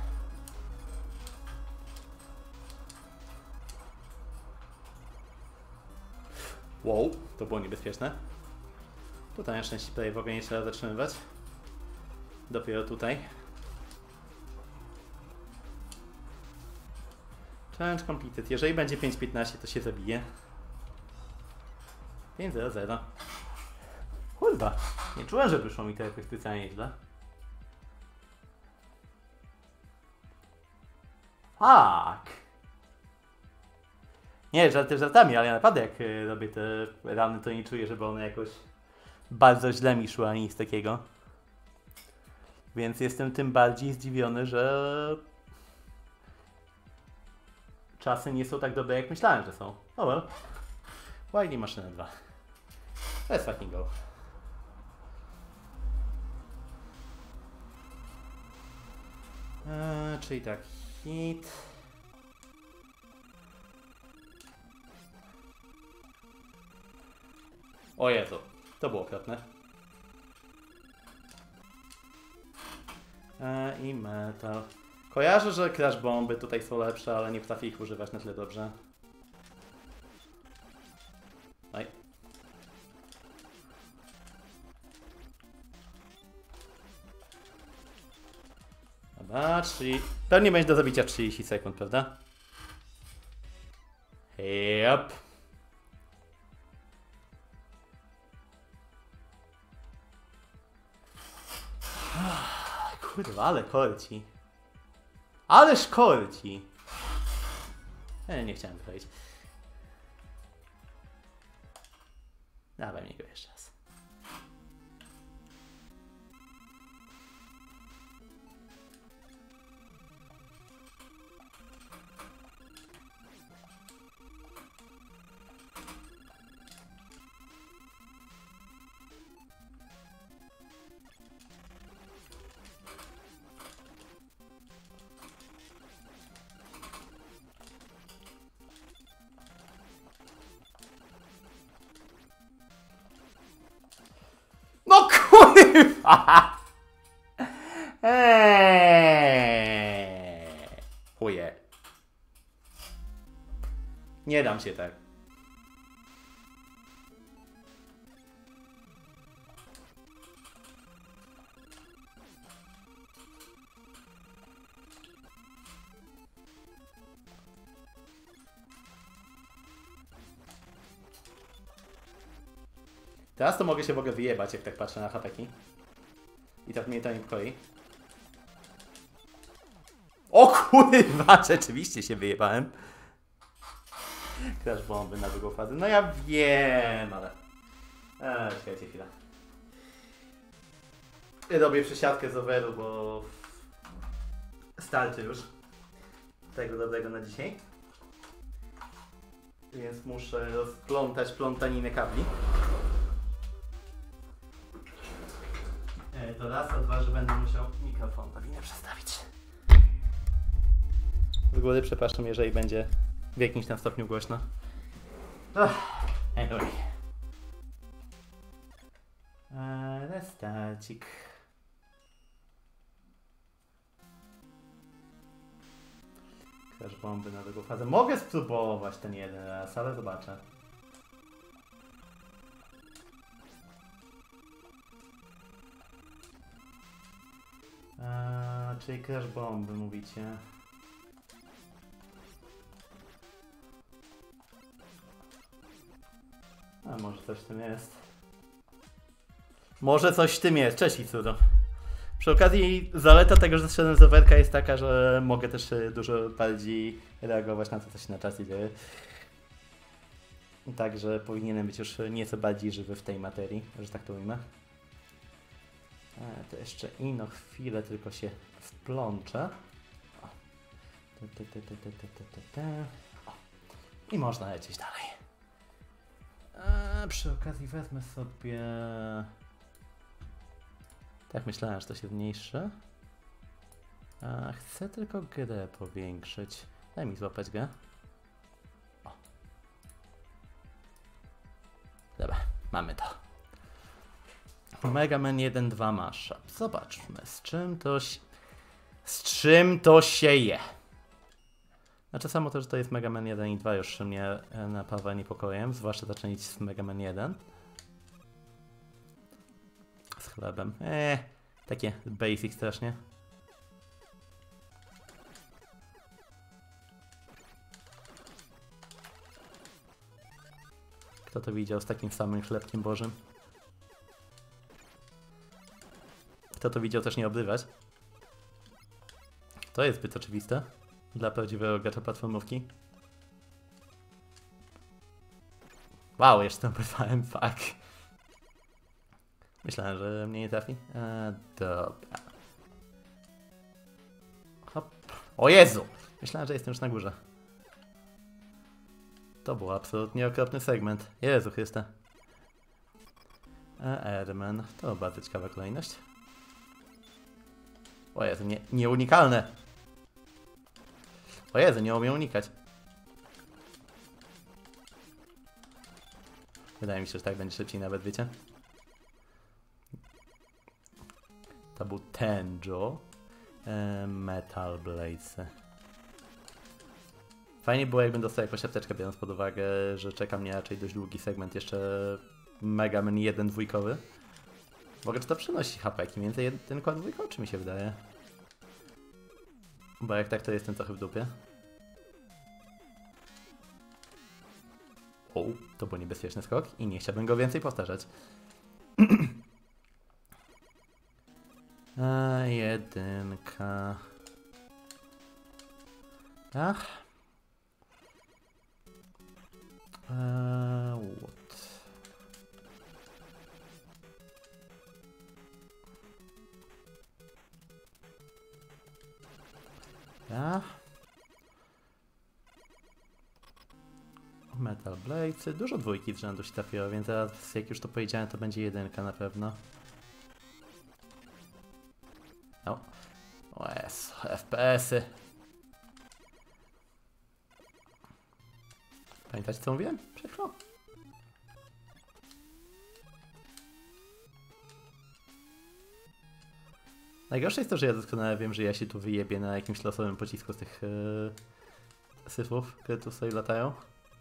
Wow, to było niebezpieczne. Tutaj na szczęście tutaj w ogóle nie trzeba zatrzymywać. Dopiero tutaj. Challenge completed. Jeżeli będzie 5.15, to się zabije. 5.00. Kurwa, nie czułem, że wyszło mi to jakoś specjalnie źle. Fuck! Nie, żarty żartami, ale ja naprawdę jak robię te rany, to nie czuję, żeby one jakoś bardzo źle mi szły, ani nic takiego. Więc jestem tym bardziej zdziwiony, że czasy nie są tak dobre, jak myślałem, że są. Oh well. Why nie maszyna 2? Let's fucking go. Czyli tak, hit. O Jezu, to było okropne. I metal. Kojarzę, że crash bomby tutaj są lepsze, ale nie potrafię ich używać na tyle dobrze. Oj. Dobra, czyli pewnie będzie do zabicia 30 sekund, prawda? Yep. Kurwa, ale kolci. Ależ kolci. Nie chciałem powiedzieć. Dawaj mnie go jeszcze raz. No kurwa! Chuje. Nie dam się tak. Teraz to mogę się w ogóle wyjebać, jak tak patrzę na hapeki. I tak mnie to niepokoi. O kurwa, rzeczywiście się wyjebałem. Crash bomby na drugą fazę. No ja wiem, ale... czekajcie chwilę. Robię przesiadkę z overu, bo... starczy już tego dobrego na dzisiaj. Więc muszę rozplątać plątaninę kabli. To raz, a dwa, że będę musiał mikrofon powinien przestawić. Z góry przepraszam, jeżeli będzie w jakimś tam stopniu głośno. Anyway. Restarcik. Crash bomby na drugą fazę. Mogę spróbować ten jeden raz, ale zobaczę. Czyli crash bomby mówicie. A może coś w tym jest. Może coś w tym jest. Cześć Itsuro. Przy okazji zaleta tego, że zeszedłem z rowerka jest taka, że mogę też dużo bardziej reagować na to, co się na czasie dzieje. Także powinienem być już nieco bardziej żywy w tej materii, że tak to ujmę. To jeszcze ino chwilę tylko się wplączę. O. I można lecieć dalej. Przy okazji wezmę sobie... Tak myślałem, że to się zmniejszy. Chcę tylko grę powiększyć. Daj mi złapać grę. O. Dobra, mamy to. Mega Man 1.2 mashup. Zobaczmy, z czym to się je. Znaczy samo to, że to jest Mega Man 1 i 2 już mnie napawa niepokojem, zwłaszcza zaczynać z Mega Man 1. Z chlebem. Takie basic strasznie. Kto to widział z takim samym chlebkiem bożym? Kto to widział też nie obrywać? To jest zbyt oczywiste dla prawdziwego gracza platformówki. Wow, jeszcze tam obrywałem, fuck. Myślałem, że mnie nie trafi. Dobra. Hop. O Jezu! Myślałem, że jestem już na górze. To był absolutnie okropny segment. Jezu Chryste. Airman. To bardzo ciekawa kolejność. O Jezu, nieunikalne. O Jezu, nie umiem unikać. Wydaje mi się, że tak będzie szybciej nawet, wiecie? To był Tenjo. Metal Blades. Fajnie było, jakbym dostał jakąś apteczkę, biorąc pod uwagę, że czeka mnie raczej dość długi segment jeszcze Mega Man 1 dwójkowy. W ogóle czy to przynosi HP? Więcej jedynką, dwójką, czy mi się wydaje? Bo jak tak, to jestem trochę w dupie. O, to był niebezpieczny skok i nie chciałbym go więcej powtarzać. Jedynka. Ach. What? Ja. Metal Blades. Dużo dwójki z rzędu się trafiło, więc teraz jak już to powiedziałem, to będzie jedynka na pewno. O Jezu, FPS-y. Pamiętacie, co mówiłem? Przed chwilą. Najgorsze jest to, że ja doskonale wiem, że ja się tu wyjebię na jakimś losowym pocisku z tych syfów, które tu sobie latają.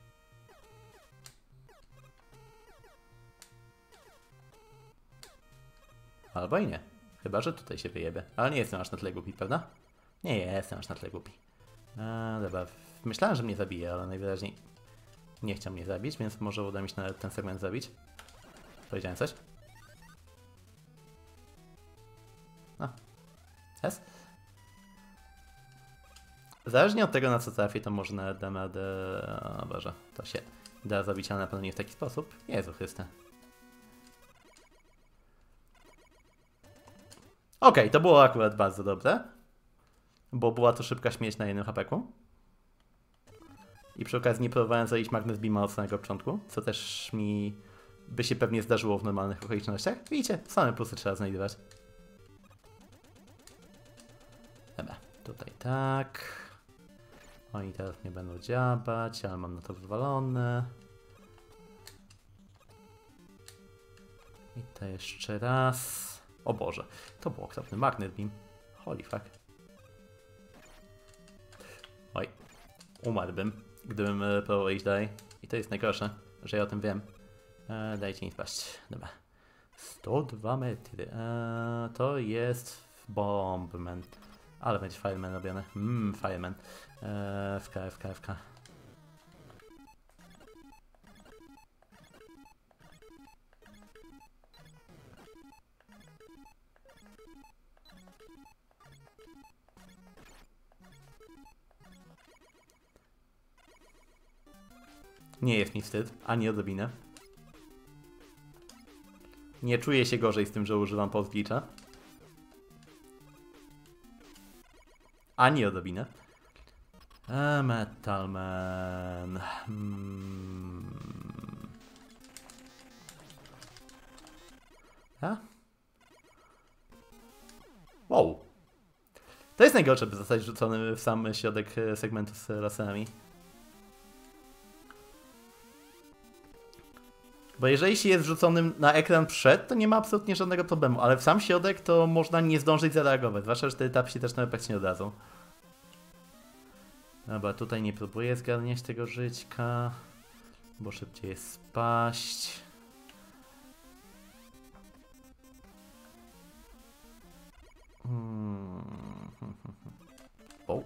Albo i nie. Chyba że tutaj się wyjebie. Ale nie jestem aż na tyle głupi, prawda? Nie jestem aż na tyle głupi. Dobra. Myślałem, że mnie zabije, ale najwyraźniej nie chciał mnie zabić, więc może uda mi się nawet ten segment zabić. Powiedziałem coś? Jest? Zależnie od tego, na co trafię, to może nawet dam radę... O Boże, to się da zabić, ale na pewno nie w taki sposób. Jezu Chryste. Okej, to było akurat bardzo dobre. Bo była to szybka śmierć na jednym hapeku. I przy okazji nie próbowałem zajść Magnes Beama od samego początku, co też mi by się pewnie zdarzyło w normalnych okolicznościach. Widzicie, same plusy trzeba znajdować. Dobra, tutaj tak. Oni teraz nie będą dziabać, ale mam na to wywalone. I to jeszcze raz. O Boże, to był okropny Magnet Beam. Holy fuck. Oj, umarłbym, gdybym próbował iść dalej. I to jest najgorsze, że ja o tym wiem. Dajcie mi spaść. Dobra. 102 metry. To jest Bombman. Ale będzie Fireman robiony. Fireman. FK. Nie jest mi wstyd, ani odrobinę. Nie czuję się gorzej z tym, że używam postglitcha. Ani odrobinę. Metalman. Wow. To jest najgorsze, by zostać rzucony w sam środek segmentu z laserami. Bo jeżeli się jest wrzuconym na ekran przed, to nie ma absolutnie żadnego problemu, ale w sam środek to można nie zdążyć zareagować, zwłaszcza, że te etapy się też na praktycznie od razu. Dobra, tutaj nie próbuję zgarniać tego żyćka, bo szybciej jest spaść. O.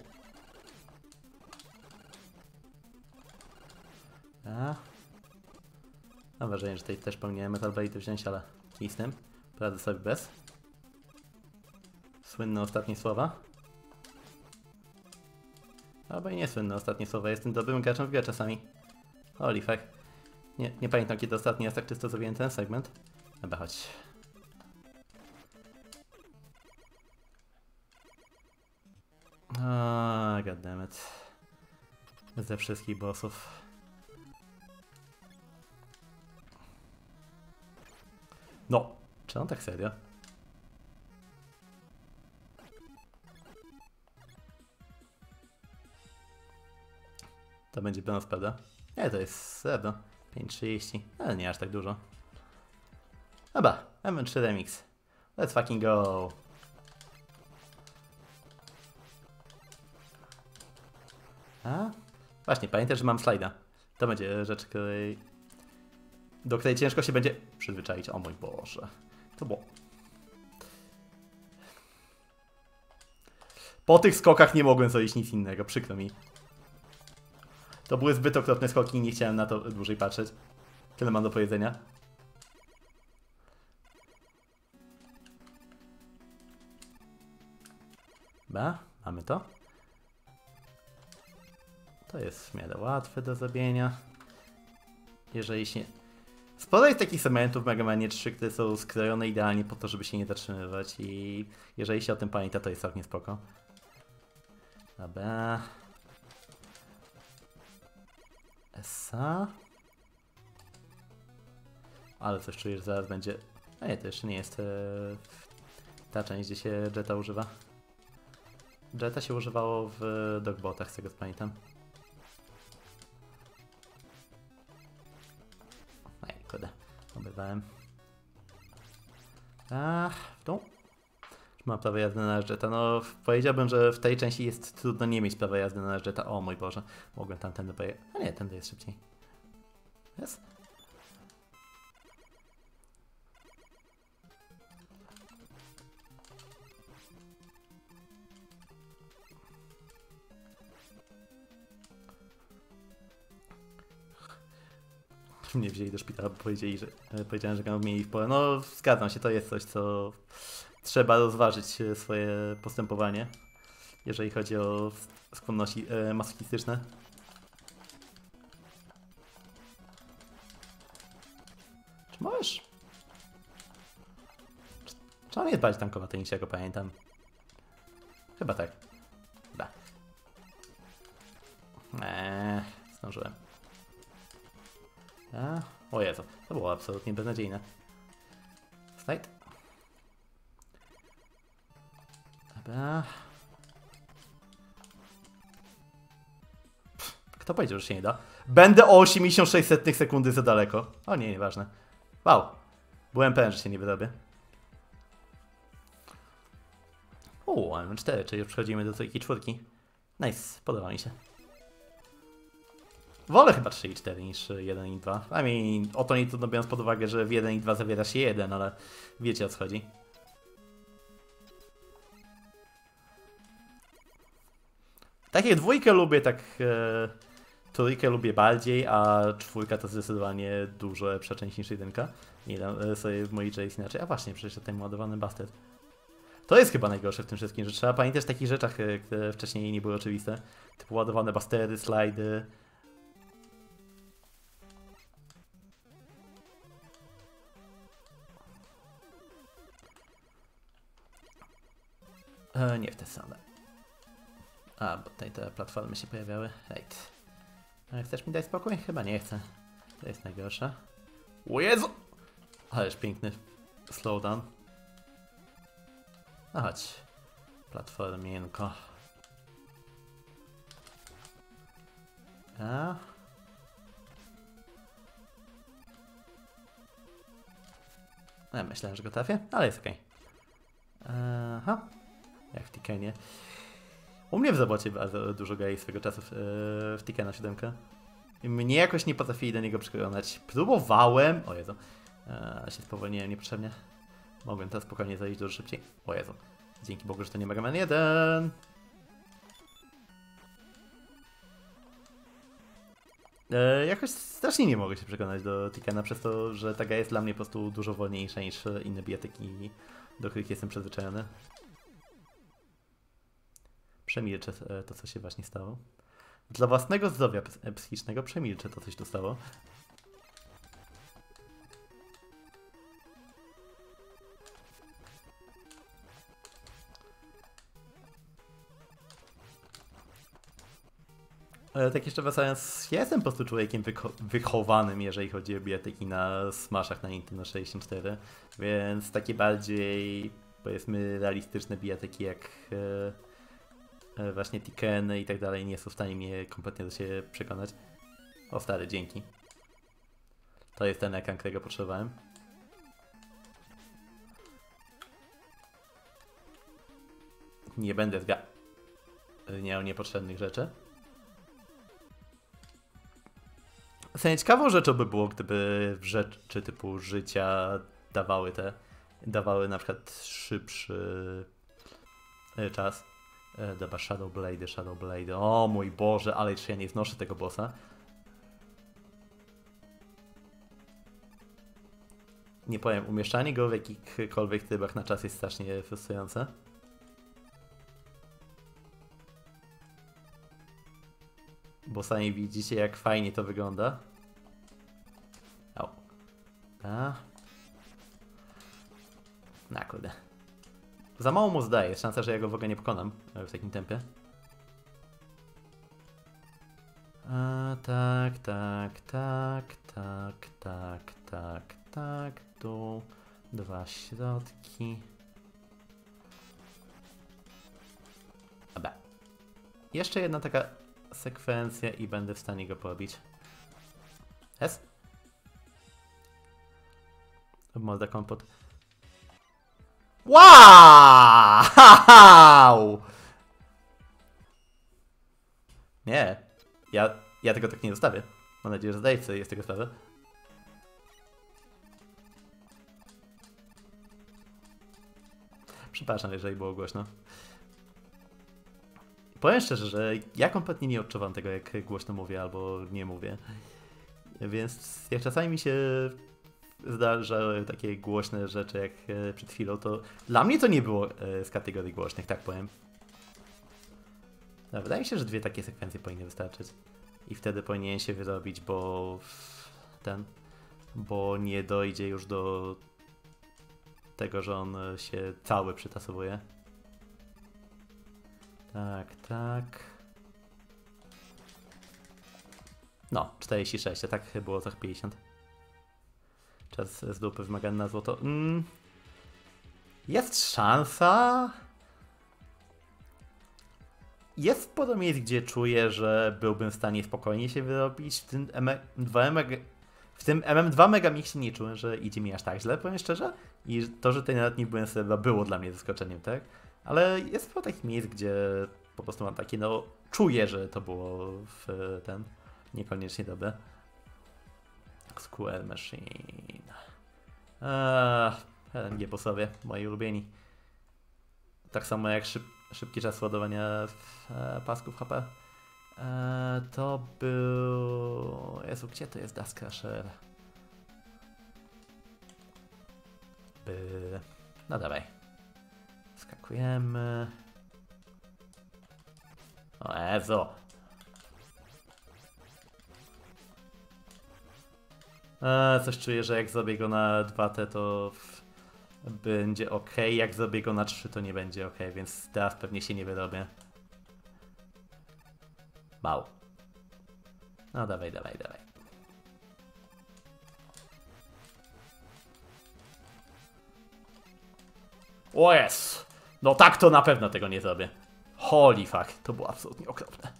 Mam wrażenie, że tutaj też powinienem Metal Blade wziąć, ale i z tym poradzę sobie bez. Słynne ostatnie słowa. Albo i nie słynne ostatnie słowa, jestem dobrym graczem w grę czasami. Holy fuck. Nie pamiętam, kiedy ostatni raz tak czysto zrobiłem ten segment. Dobra, chodź. Goddammit. Ze wszystkich bossów. No, czy on tak serio? To będzie brąz, prawda? Nie, to jest srebro. 5,30, ale nie aż tak dużo. Dobra, MN3 Remix. Let's fucking go. Właśnie, pamiętaj, że mam slajda. To będzie rzecz, do której ciężko się będzie przyzwyczaić. O mój Boże. To było... Po tych skokach nie mogłem zrobić nic innego, przykro mi. To były zbyt okropne skoki i nie chciałem na to dłużej patrzeć. Tyle mam do powiedzenia. Mamy to. To jest w miarę łatwe do zrobienia. Jeżeli się... Sporo jest takich segmentów w Mega Manie 3, które są skrojone idealnie po to, żeby się nie zatrzymywać i jeżeli się o tym pamięta, to jest całkiem spoko. Dobra. Esa. Ale coś czuję, że zaraz będzie... A nie, to jeszcze nie jest ta część, gdzie się Jetta używa. Jetta się używało w Dogbotach, z tego co pamiętam. Ej, kurde, obywałem. W dół. Mam prawo jazdy na Jetta. No, powiedziałbym, że w tej części jest trudno nie mieć prawa jazdy na Jetta. O mój Boże, mogłem tamtędy pojechać. A nie, tędy jest szybciej. Jest? Mnie wzięli do szpitala, bo powiedziałem, że mieli w pole. No, zgadzam się, to jest coś, co trzeba rozważyć swoje postępowanie, jeżeli chodzi o skłonności masochistyczne. Czy możesz? Czy on jest bardziej tankowaty niż ja go pamiętam? Chyba tak. Da. Zdążyłem. O Jezu, to było absolutnie beznadziejne. Slajd. Dobra. Kto powiedział, że się nie da? Będę o 86 sekundy za daleko. O nie, nieważne. Wow. Byłem pewien, że się nie wyrobię. M4, czyli już przechodzimy do trójki, czwórki. Nice, podoba mi się. Wolę chyba 3 i 4 niż 1 i 2. I mean, o to nie trudno, biorąc pod uwagę, że w 1 i 2 zawiera się 1, ale wiecie o co chodzi. Tak jak dwójkę lubię, tak trójkę lubię bardziej, a czwórka to zdecydowanie dużo lepsza część niż jedynka. Nie dam sobie w mojej jest inaczej. A właśnie, przecież ten ładowany bastard. To jest chyba najgorsze w tym wszystkim, że trzeba pamiętać o takich rzeczach, które wcześniej nie były oczywiste. Typu ładowane bastery, slajdy. Nie w te same. A, bo tutaj te platformy się pojawiały. Right. Chcesz mi dać spokój? Chyba nie chcę. To jest najgorsze. O Jezu! Ależ piękny slowdown. No chodź. Platformienko. A? Ja myślałem, że go trafię, ale jest okej. Aha. Jak w Tikenie. U mnie w zabocie bardzo dużo grali swego czasu w Tikena 7. I mnie jakoś nie potrafili do niego przekonać. Próbowałem. O Jezu. Się spowolniłem niepotrzebnie. Mogłem teraz spokojnie zejść dużo szybciej. O Jezu. Dzięki Bogu, że to nie Mega Man 1. Jakoś strasznie nie mogę się przekonać do Tikena przez to, że ta gra jest dla mnie po prostu dużo wolniejsza niż inne bijatyki, do których jestem przyzwyczajony. Przemilczę to, co się właśnie stało. Dla własnego zdrowia psychicznego przemilczę to, co się tu stało. Tak jeszcze wracając, ja jestem po prostu człowiekiem wychowanym, jeżeli chodzi o bijatyki na smashach na Nintendo 64, więc takie bardziej, powiedzmy, realistyczne bijatyki jak właśnie Tikeny i tak dalej nie są w stanie mnie kompletnie do siebie przekonać. O stary, dzięki. To jest ten ekran, którego potrzebowałem. Nie będę zganiał niepotrzebnych rzeczy. W sensie ciekawą rzeczą by było, gdyby w rzeczy typu życia dawały na przykład szybszy czas. Dobra, Shadow Blade. O mój Boże, ale czy ja nie znoszę tego bossa. Nie powiem, umieszczanie go w jakichkolwiek trybach na czas jest strasznie frustrujące. Bo sami widzicie, jak fajnie to wygląda. O. Na kurde. Za mało mu zdaje, jest szansa, że ja go w ogóle nie pokonam w takim tempie. Tak. Tu 2 środki. Dobra. Jeszcze jedna taka sekwencja i będę w stanie go pobić. Jest? Morda kompot. Wow! Nie. Ja tego tak nie zostawię. Mam nadzieję, że zdaję sobie z tego sprawę. Przepraszam, jeżeli było głośno. Powiem szczerze, że ja kompletnie nie odczuwam tego, jak głośno mówię albo nie mówię. Więc jak czasami mi się zdarzały takie głośne rzeczy jak przed chwilą, to dla mnie to nie było z kategorii głośnych, tak powiem. No, wydaje mi się, że 2 takie sekwencje powinny wystarczyć. I wtedy powinien się wyrobić, bo nie dojdzie już do tego, że on się cały przytasowuje. Tak. No, 46, a tak było tak 50. Czas z dupy wymagany na złoto. Jest szansa. Jest sporo miejsc, gdzie czuję, że byłbym w stanie spokojnie się wyrobić. W tym MM2 Megamixie nie czułem, że idzie mi aż tak źle, powiem szczerze. I to, że tutaj nawet nie byłem serwa, było dla mnie zaskoczeniem, tak? Ale jest sporo takich miejsc, gdzie po prostu mam takie, no, czuję, że to było niekoniecznie dobre. Square Machine. LNG bossowie, moi ulubieni. Tak samo jak szybki czas ładowania pasków HP. To był... Jezu, gdzie to jest Dust Crusher? No dawaj. Skakujemy. O Jezu. Coś czuję, że jak zrobię go na 2T to będzie ok. Jak zrobię go na 3 to nie będzie ok, więc teraz pewnie się nie wyrobię. Mało. No dawaj. O jest! No tak to na pewno tego nie zrobię. Holy fuck, to było absolutnie okropne.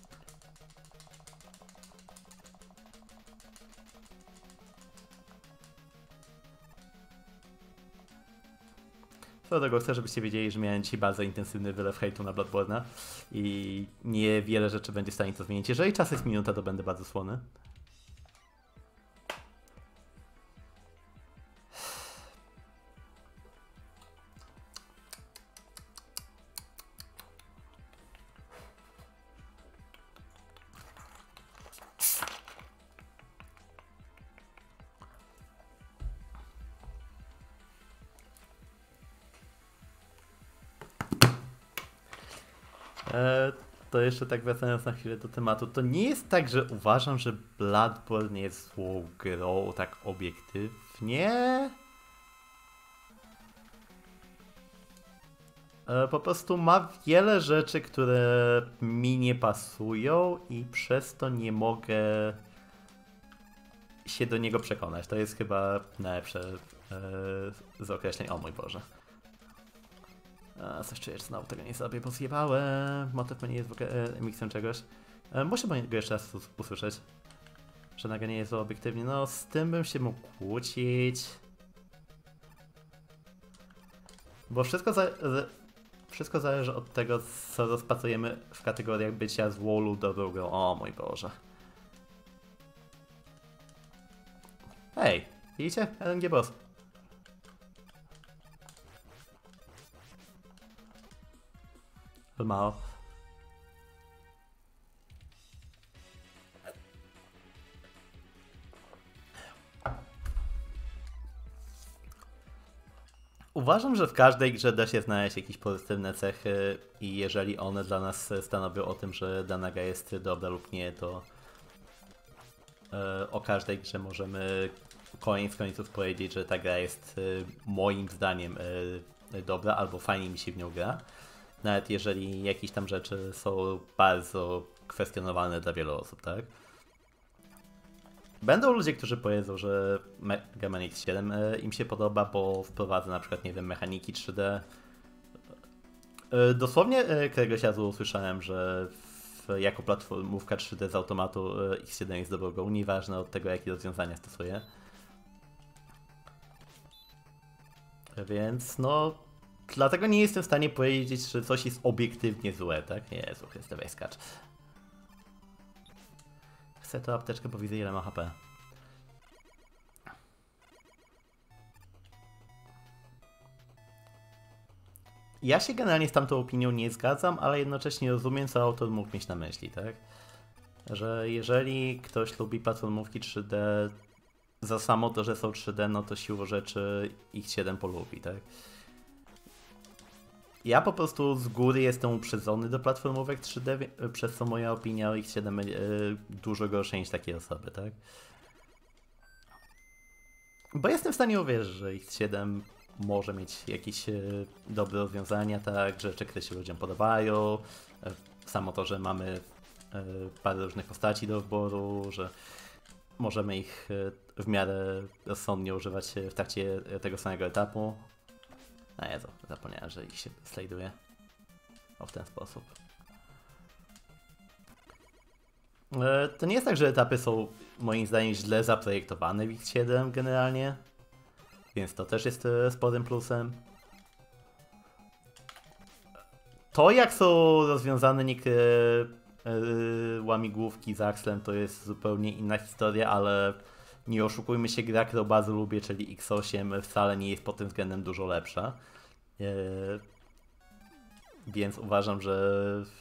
Co tego chcę, żebyście wiedzieli, że miałem dzisiaj bardzo intensywny wylew hejtu na Bloodborne'a i niewiele rzeczy będzie w stanie to zmienić. Jeżeli czas jest minuta, to będę bardzo słony. To jeszcze tak wracając na chwilę do tematu, to nie jest tak, że uważam, że Bloodborne jest złą grą tak obiektywnie. Po prostu ma wiele rzeczy, które mi nie pasują i przez to nie mogę się do niego przekonać. To jest chyba najlepsze z określeń. O mój Boże. Coś czuję, że znowu tego nie sobie pozjebałem. Motyw nie jest miksem czegoś. Muszę go jeszcze raz usłyszeć. Że nagranie jest obiektywnie. No z tym bym się mógł kłócić. Bo wszystko zależy od tego, co rozpatrujemy w kategoriach bycia złą lub dobrą grą. O mój Boże. Hej, widzicie? LNG boss. Mało. Uważam, że w każdej grze da się znaleźć jakieś pozytywne cechy i jeżeli one dla nas stanowią o tym, że dana gra jest dobra lub nie, to o każdej grze możemy koniec końców powiedzieć, że ta gra jest moim zdaniem dobra albo fajnie mi się w nią gra. Nawet jeżeli jakieś tam rzeczy są bardzo kwestionowane dla wielu osób, tak? Będą ludzie, którzy powiedzą, że Mega Man X7 im się podoba, bo wprowadza na przykład, nie wiem, mechaniki 3D. Dosłownie któregoś razu usłyszałem, że jako platformówka 3D z automatu X7 jest dobrą grą, nieważne od tego, jakie rozwiązania stosuje. Więc no... Dlatego nie jestem w stanie powiedzieć, że coś jest obiektywnie złe, tak? Jezu Chryste, weź skacz. Chcę tę apteczkę, bo widzę, ile ma HP. Ja się generalnie z tamtą opinią nie zgadzam, ale jednocześnie rozumiem, co autor mógł mieć na myśli, tak? Że jeżeli ktoś lubi platformówki 3D za samo to, że są 3D, no to siłą rzeczy X7 polubi, tak? Ja po prostu z góry jestem uprzedzony do platformówek 3D, przez co moja opinia o X7 będzie dużo gorsza niż takie osoby, tak? Bo jestem w stanie uwierzyć, że X7 może mieć jakieś dobre rozwiązania, tak, rzeczy, które się ludziom podobają. Samo to, że mamy parę różnych postaci do wyboru, że możemy ich w miarę rozsądnie używać w trakcie tego samego etapu. A Jezu, zapomniałem, że ich się slajduje w ten sposób. To nie jest tak, że etapy są moim zdaniem źle zaprojektowane w X7 generalnie, więc to też jest sporym plusem. To jak są rozwiązane niektóre łamigłówki z Axlem to jest zupełnie inna historia, ale nie oszukujmy się, gra, którą bardzo lubię, czyli X8 wcale nie jest pod tym względem dużo lepsza. Więc uważam, że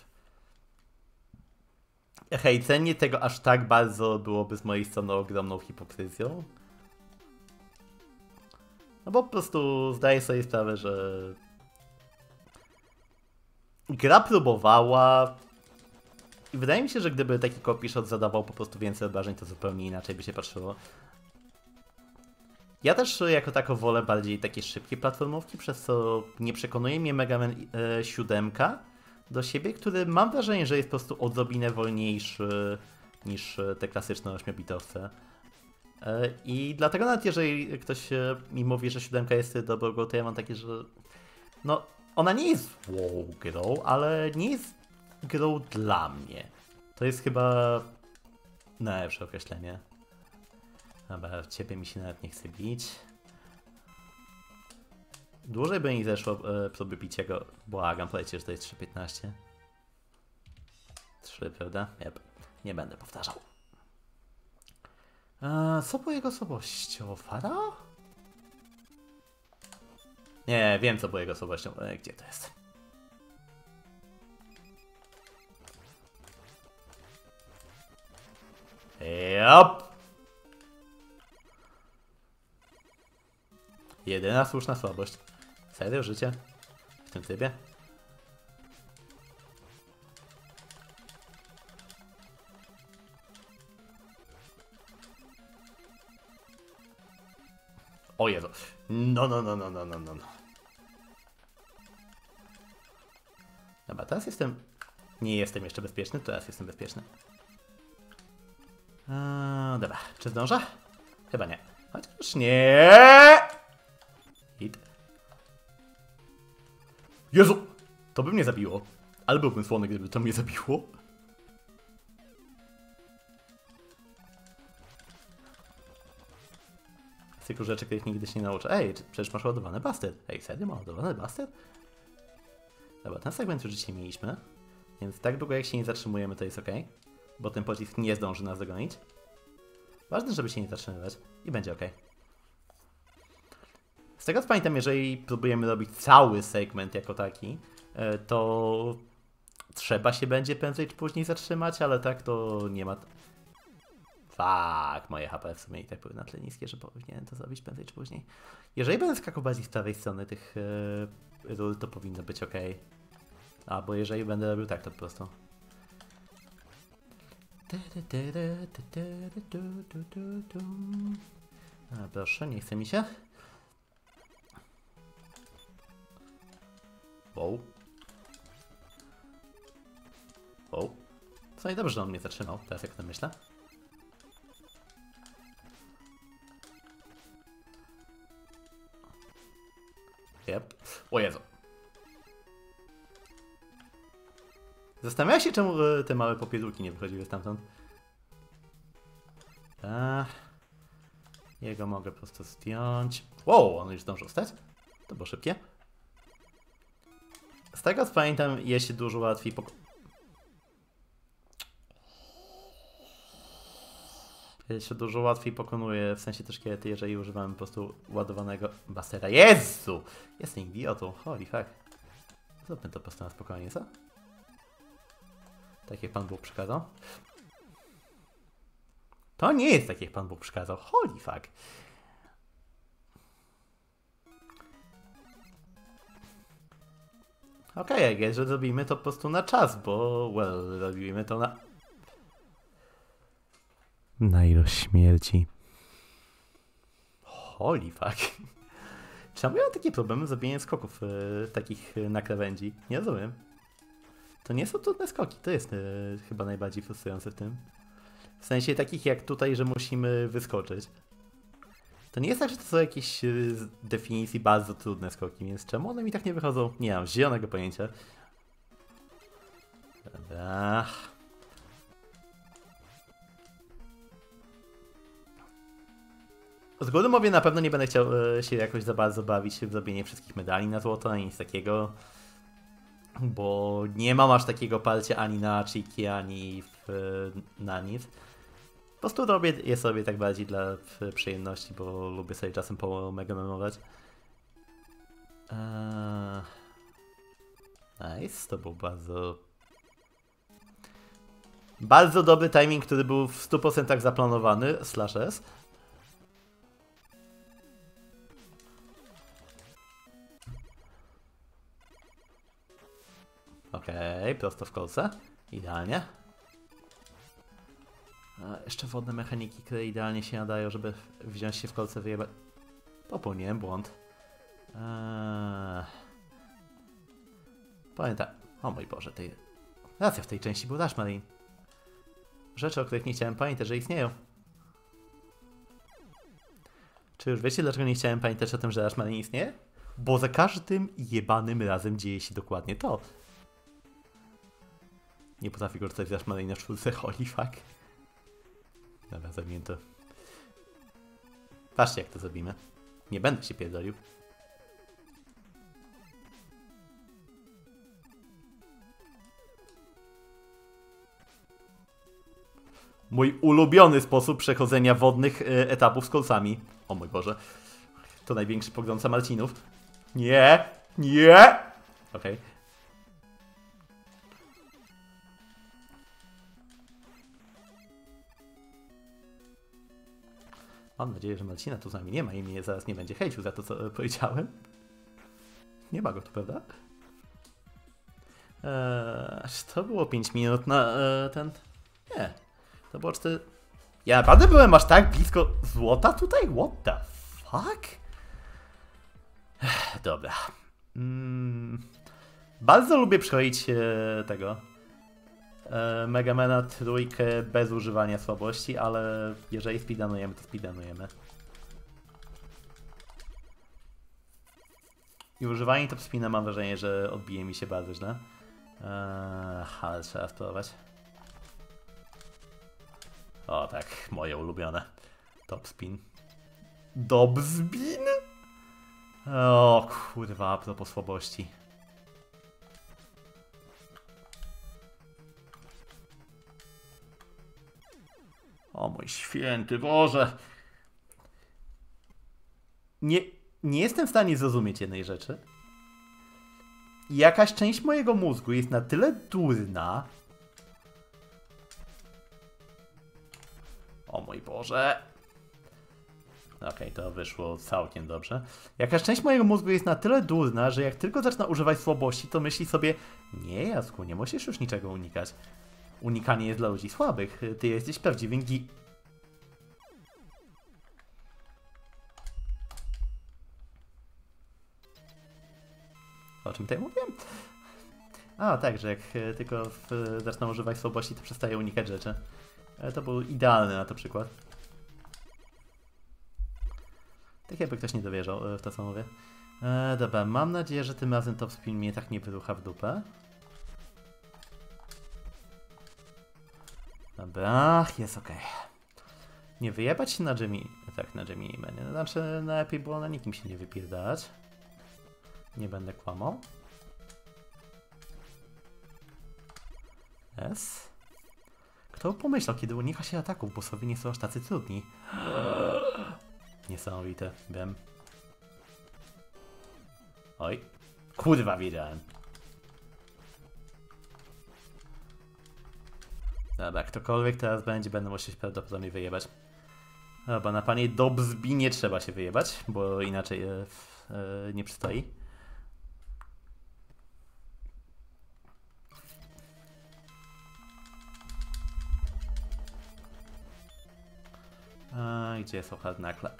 hejcenie tego aż tak bardzo byłoby z mojej strony ogromną hipokryzją. No bo po prostu zdaję sobie sprawę, że gra próbowała i wydaje mi się, że gdyby taki Copieshot zadawał po prostu więcej obrażeń, to zupełnie inaczej by się patrzyło. Ja też jako tako wolę bardziej takie szybkie platformówki, przez co nie przekonuje mnie Mega Man 7 do siebie, który mam wrażenie, że jest po prostu odrobinę wolniejszy niż te klasyczne 8-bitowce. I dlatego nawet jeżeli ktoś mi mówi, że 7 jest dobrą grą, to ja mam takie, że no ona nie jest złą grą, ale nie jest grą dla mnie. To jest chyba najlepsze określenie. Dobra, ciebie mi się nawet nie chce bić. Dłużej by mi zeszło próby bicia go. Błagam, powiedzcie, że to jest 3.15. 3, prawda? Yep. Nie będę powtarzał. Co było jego słabością? Farao? Nie, wiem co było jego słabością. Gdzie to jest? Jop! Jedyna słuszna słabość. Serio życie? W tym trybie? O Jezu. No. Dobra, teraz jestem... Nie jestem jeszcze bezpieczny, teraz jestem bezpieczny. Dobra, czy zdążę? Chyba nie. Chociaż nie. Hit. Jezu! To by mnie zabiło. Ale byłbym słony, gdyby to mnie zabiło. Z tych rzeczy, których nigdy się nie nauczę. Ej, przecież masz ładowany buster. Ej, serio? Ma ładowany buster? Dobra, ten segment już dzisiaj mieliśmy. Więc tak długo jak się nie zatrzymujemy, to jest ok. Bo ten pocisk nie zdąży nas dogonić. Ważne, żeby się nie zatrzymywać. I będzie ok. Z tego co pamiętam, jeżeli próbujemy robić cały segment jako taki, to trzeba się będzie prędzej czy później zatrzymać, ale tak to nie ma... Fuck, moje HP w sumie i tak były na tyle niskie, że powinienem to zrobić prędzej czy później. Jeżeli będę skakał bardziej z prawej strony tych ról, to powinno być ok. Albo jeżeli będę robił tak, to po prostu... Proszę, nie chce mi się. Wow. Wow. Co i dobrze, że on mnie zatrzymał, teraz jak to myślę. Yep. O Jezu. Zastanawiam się, czemu te małe popierdółki nie wychodziły stamtąd. Jego mogę po prostu zdjąć. Wow, on już zdążył stać? To było szybkie. Z tego co pamiętam, je się dużo łatwiej pokonuje, w sensie też kiedy, jeżeli używamy po prostu ładowanego bastera. Jezu! Jestem idiotą, holy fuck. Zróbmy to po prostu na spokojnie, co? Tak jak Pan Bóg przykazał. To nie jest tak jak Pan Bóg przykazał, holy fuck. Okej, jak jest, że zrobimy to po prostu na czas, bo, well, robimy to na ilość śmierci. Holy fuck. Czemu miałem takie problemy z zrobieniem skoków takich na krawędzi? Nie rozumiem. To nie są trudne skoki, to jest chyba najbardziej frustrujące w tym. W sensie takich jak tutaj, że musimy wyskoczyć. To nie jest tak, że to są jakieś z definicji bardzo trudne skoki, więc czemu one mi tak nie wychodzą? Nie mam zielonego pojęcia. Dobra. Z góry mówię, na pewno nie będę chciał się jakoś za bardzo bawić w zrobienie wszystkich medali na złoto, ani nic takiego. Bo nie mam aż takiego palcia ani na cheeky, ani na nic. Po prostu robię je sobie tak bardziej dla przyjemności, bo lubię sobie czasem memować. Nice, to był bardzo dobry timing, który był w 100% zaplanowany, /S. Okej, prosto w kolce. Idealnie. Jeszcze wodne mechaniki, które idealnie się nadają, żeby wziąć się w kolce wyjebać. Popełniłem błąd. Powiem tak. O mój Boże, racja, w tej części był Rush Marine. Rzeczy, o których nie chciałem pamiętać, że istnieją. Czy już wiecie, dlaczego nie chciałem pamiętać o tym, że Rush Marine istnieje? Bo za każdym jebanym razem dzieje się dokładnie to. Nie potrafię korzystać z Rush Marine w 4, holy fuck. Dobra, zrobiłem to. Patrzcie, jak to zrobimy. Nie będę się pierdolił. Mój ulubiony sposób przechodzenia wodnych etapów z kolcami. O mój Boże. To największy pogromca Marcinów. Nie! Nie! Okej. Mam nadzieję, że Marcina tu z nami nie ma i mnie zaraz nie będzie hejcił za to, co powiedziałem. Nie ma go tu, prawda? To było 5 minut na ten... Nie. To było 4... Ja naprawdę byłem aż tak blisko złota tutaj? What the fuck? Dobra. Bardzo lubię przechodzić tego Megamana trójkę bez używania słabości, ale jeżeli speedrunujemy, to speedrunujemy. I używanie top spina mam wrażenie, że odbije mi się bardzo źle. Ale trzeba spróbować. O tak, moje ulubione. Top spin. Dobzbin? O kurwa, a propos słabości. O mój święty Boże. Nie jestem w stanie zrozumieć jednej rzeczy. Jakaś część mojego mózgu jest na tyle durna. O mój Boże. Okej, to wyszło całkiem dobrze. Jakaś część mojego mózgu jest na tyle durna, że jak tylko zaczyna używać słabości, to myśli sobie: nie, Jasku, nie musisz już niczego unikać. Unikanie jest dla ludzi słabych. Ty jesteś prawdziwym O czym tutaj mówiłem? A, tak, że jak tylko zaczną używać słabości, to przestaje unikać rzeczy. To był idealny na to przykład. Tak jakby ktoś nie dowierzał w to, co mówię. Dobra, mam nadzieję, że tym razem top spin mnie tak nie wyrucha w dupę. Dobra, jest ok. Nie wyjebać się na Gemini. Tak, na Gemini będzie. Znaczy, najlepiej było na nikim się nie wypierdalać. Nie będę kłamał. Yes. Kto pomyślał, kiedy unika się ataków, bossowie nie są aż tacy trudni. Niesamowite, wiem. Oj. Kurwa, wiedziałem. Dobra, ktokolwiek teraz będzie, będę musiał się prawdopodobnie wyjebać. Dobra, na panie Dobzbi nie trzeba się wyjebać, bo inaczej nie przystoi. Gdzie są hardknuckle?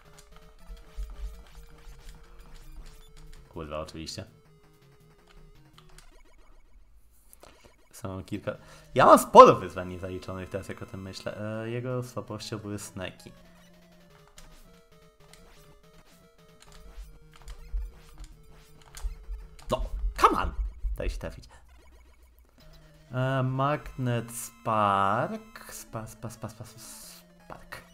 Kurwa, oczywiście. Są kilka... Ja mam sporo wyzwań niezaliczonych teraz, jak o tym myślę. Jego słabością były sneki. No, come on! Daj się trafić. Magnet Spark. Spark.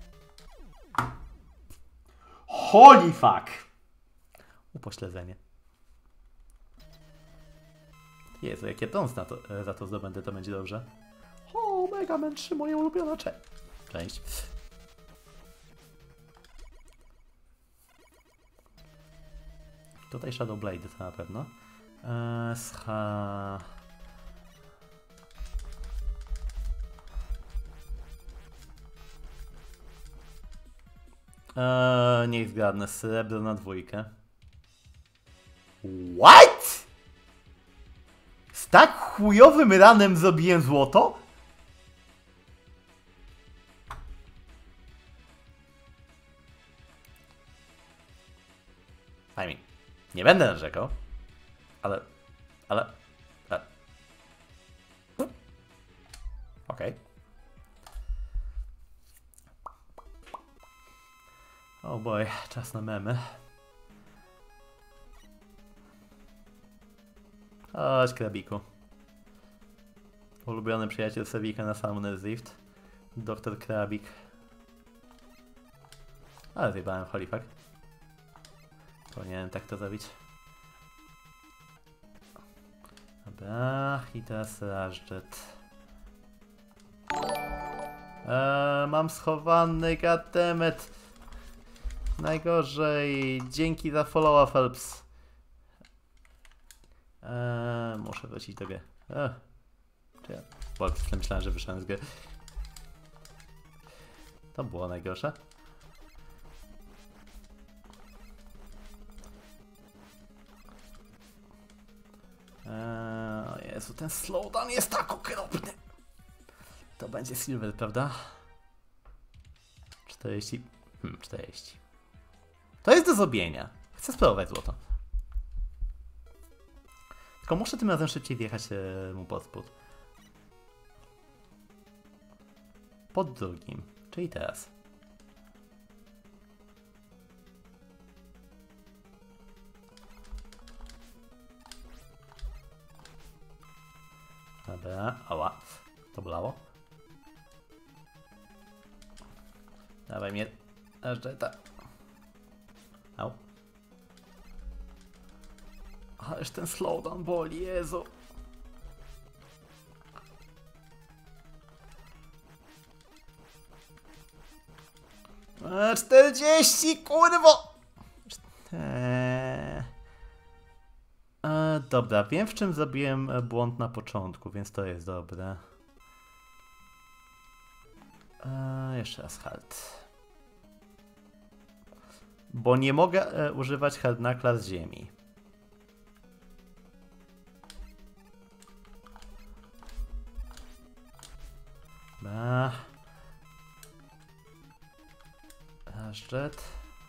Holy fuck! Upośledzenie. Jezu, jak ja dąs za to zdobędę, to będzie dobrze. O, Mega Man 3, moja ulubiona część. Tutaj Shadow Blade to na pewno. Niech zgadnę, srebro na 2. What? Z tak chujowym ranem zrobiłem złoto? I mean, nie będę narzekał, ale... Okej. Oh boy, czas na memy. Chodź, krabiku. Ulubiony przyjaciel Sewika na Summoner's Rift. Dr. Krabik. Ale zjebałem holy fuck. Powinienem tak to zrobić. Dobra, i teraz Rashjet. Mam schowany, goddammit. Najgorzej. Dzięki za follow-up, Phelps. Muszę wrócić do gry. Czy ja... Bo myślałem, że wyszedłem z gry. To było najgorsze. O Jezu, ten slowdown jest tak okropny. To będzie silver, prawda? 40. 40. To jest do zrobienia. Chcę spróbować złoto. Tylko muszę tym razem szybciej wjechać mu pod spód. Pod drugim. Czyli teraz. Dobra, ała. To bolało. Dawaj mnie. Rashjeta. Au. Ależ ten slowdown boli, Jezu. A 40, kurwo! Dobra, wiem, w czym zrobiłem błąd na początku, więc to jest dobre. Jeszcze raz halt. Bo nie mogę używać hardknuckla z ziemi. Rashjet.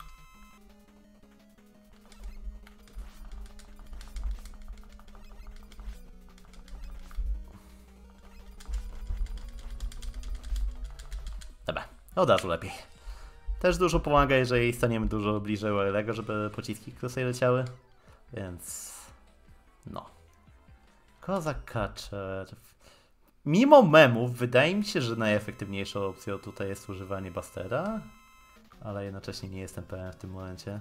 Dobra, od razu lepiej. Też dużo pomaga, jeżeli staniemy dużo bliżej Warego, żeby pociski krócej leciały. Więc... no. Kozak Catcher. Mimo memów, wydaje mi się, że najefektywniejszą opcją tutaj jest używanie Bustera. Ale jednocześnie nie jestem pewien w tym momencie.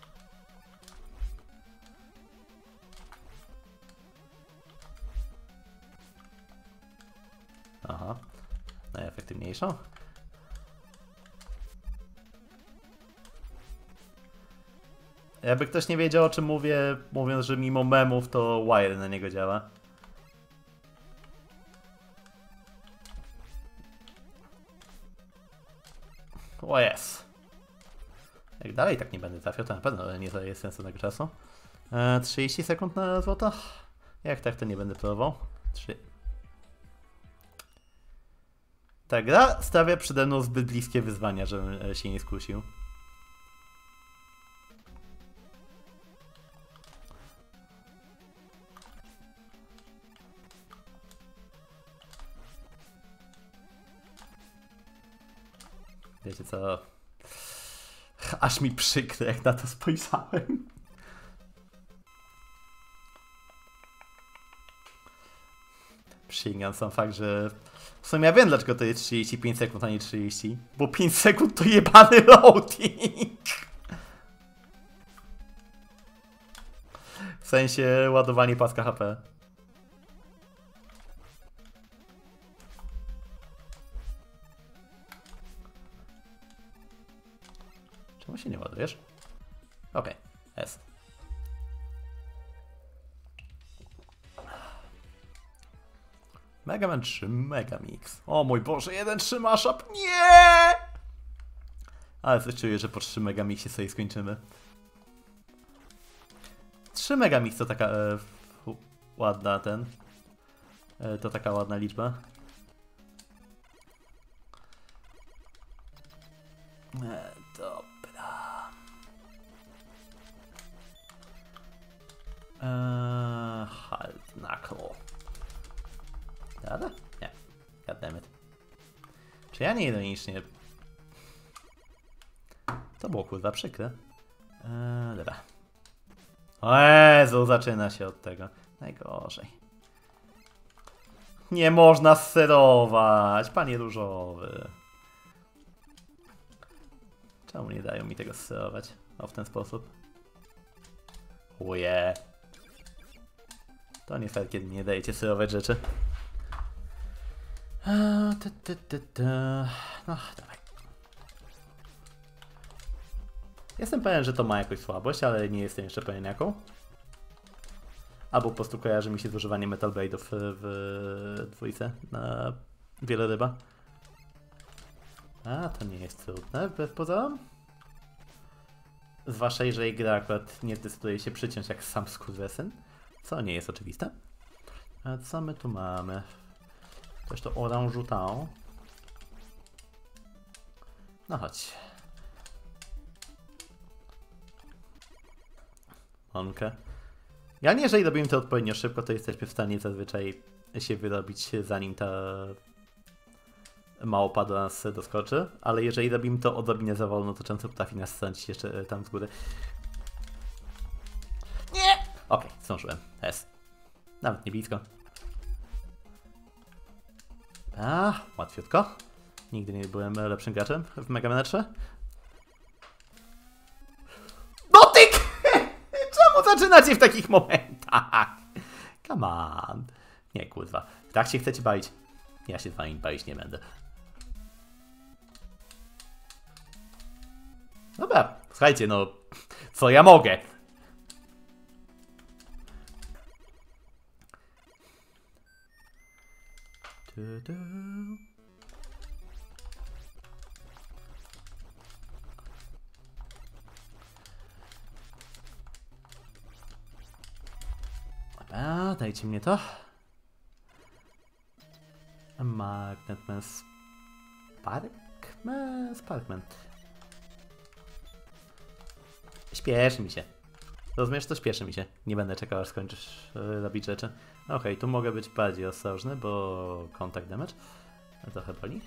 Aha. Najefektywniejszą? Jakby ktoś nie wiedział, o czym mówię, mówiąc, że mimo memów, to Wire na niego działa. O jest. Jak dalej tak nie będę trafiał, to na pewno nie zadaje sensownego czasu. 30 sekund na złoto? Jak tak, to nie będę próbował. 3. Ta gra stawia przede mną zbyt bliskie wyzwania, żebym się nie skusił. Wiecie co? Aż mi przykro, jak na to spojrzałem. Przyjmam sam fakt, że... W sumie ja wiem, dlaczego to jest 35 sekund, a nie 30. Bo 5 sekund to jebany loading. W sensie ładowanie paska HP. Czemu się nie ładujesz? Okej, S. Mega Man 3 Megamix. O mój Boże, 1-3 mashup. Nie! Ale coś czuję, że po 3 Megamixie sobie skończymy. 3 Megamix to taka ładna to taka ładna liczba. Dobra. Halt knuckle. Dobra? Nie. Goddammit. Czy ja nieironicznie... To było kurwa przykre. Dobra. O Jezu, zaczyna się od tego. Najgorzej. Nie można sterować, panie różowy. Czemu nie dają mi tego sterować? O, w ten sposób. Uje. To nie fair, kiedy nie dajecie sterować rzeczy. No, dawaj. Jestem pewien, że to ma jakąś słabość, ale nie jestem jeszcze pewien jaką. Albo po prostu kojarzy mi się z używaniem Metal Blade'ów w dwójce na wieloryba. A, to nie jest trudne, wbrew pozorom. Zwłaszcza jeżeli gra akurat nie decyduje się przyciąć jak sam skurwesyn, co nie jest oczywiste. A co my tu mamy? Coś to oranżutą. No chodź. Monkę. Ja nie, jeżeli robimy to odpowiednio szybko, to jesteśmy w stanie zazwyczaj się wyrobić, zanim ta małpa do nas doskoczy, ale jeżeli robimy to odrobinę za wolno, to często potrafi nas strącić jeszcze tam z góry. Nie! Okej, zdążyłem. S. Nawet nie blisko. Łatwiutko. Nigdy nie byłem lepszym graczem w Mega Man 3. Dotyk! Czemu zaczynacie w takich momentach? Come on. Nie, kurwa. Tak się chcecie bawić? Ja się z wami bawić nie będę. Dobra, słuchajcie, no... Co ja mogę? Dobra, dajcie mnie to. Magnetman Sparkman. Śpieszy mi się. Rozumiesz, to śpieszy mi się. Nie będę czekał, aż skończysz robić rzeczy. Okej, tu mogę być bardziej ostrożny, bo contact damage trochę boli.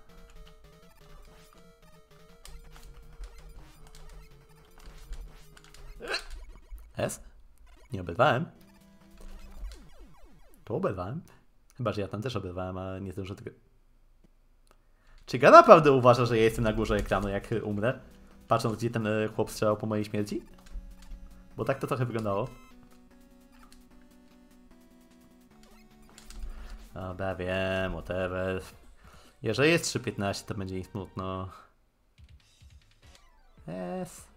S? Nie oberwałem. Tu oberwałem. Chyba, że ja tam też oberwałem, a nie zdążę tego... Czy gra naprawdę uważa, że ja jestem na górze ekranu, jak umrę? Patrząc, gdzie ten chłop strzelał po mojej śmierci? Bo tak to trochę wyglądało. Dobra, wiem, whatever. Jeżeli jest 3.15, to będzie mi smutno. Yes.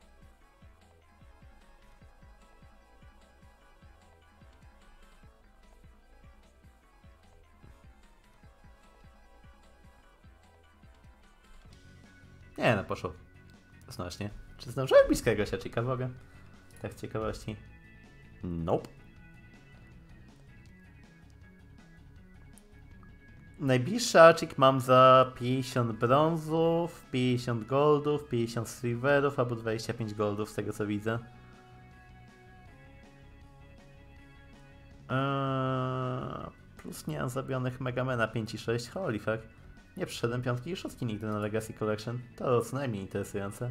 Nie no, poszło znośnie. Czy zdążyłem bliskiego siaczyka w ogóle? Tak z ciekawości. Nope. Najbliższy arcik mam za 50 brązów, 50 goldów, 50 silverów albo 25 goldów z tego co widzę. Plus nie mam zabionych Megamana 5 i 6, holy fuck. Nie przyszedłem 5 i 6 nigdy na Legacy Collection, to co najmniej interesujące.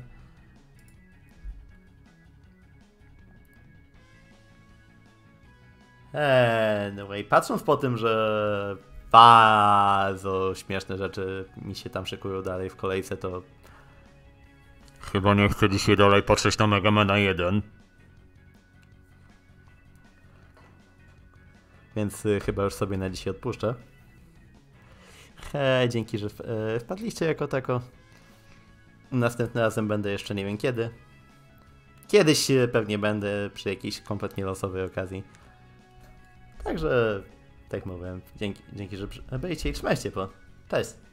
Anyway, patrząc po tym, że bardzo śmieszne rzeczy mi się tam szykują dalej w kolejce, to chyba nie chcę dzisiaj dalej patrzeć na Mega Mana 1. Więc chyba już sobie na dzisiaj odpuszczę. Hej, dzięki, że wpadliście jako tako. Następnym razem będę jeszcze nie wiem kiedy. Kiedyś pewnie będę przy jakiejś kompletnie losowej okazji. Także, tak mówiłem, dzięki że byliście i trzymajcie po. Cześć!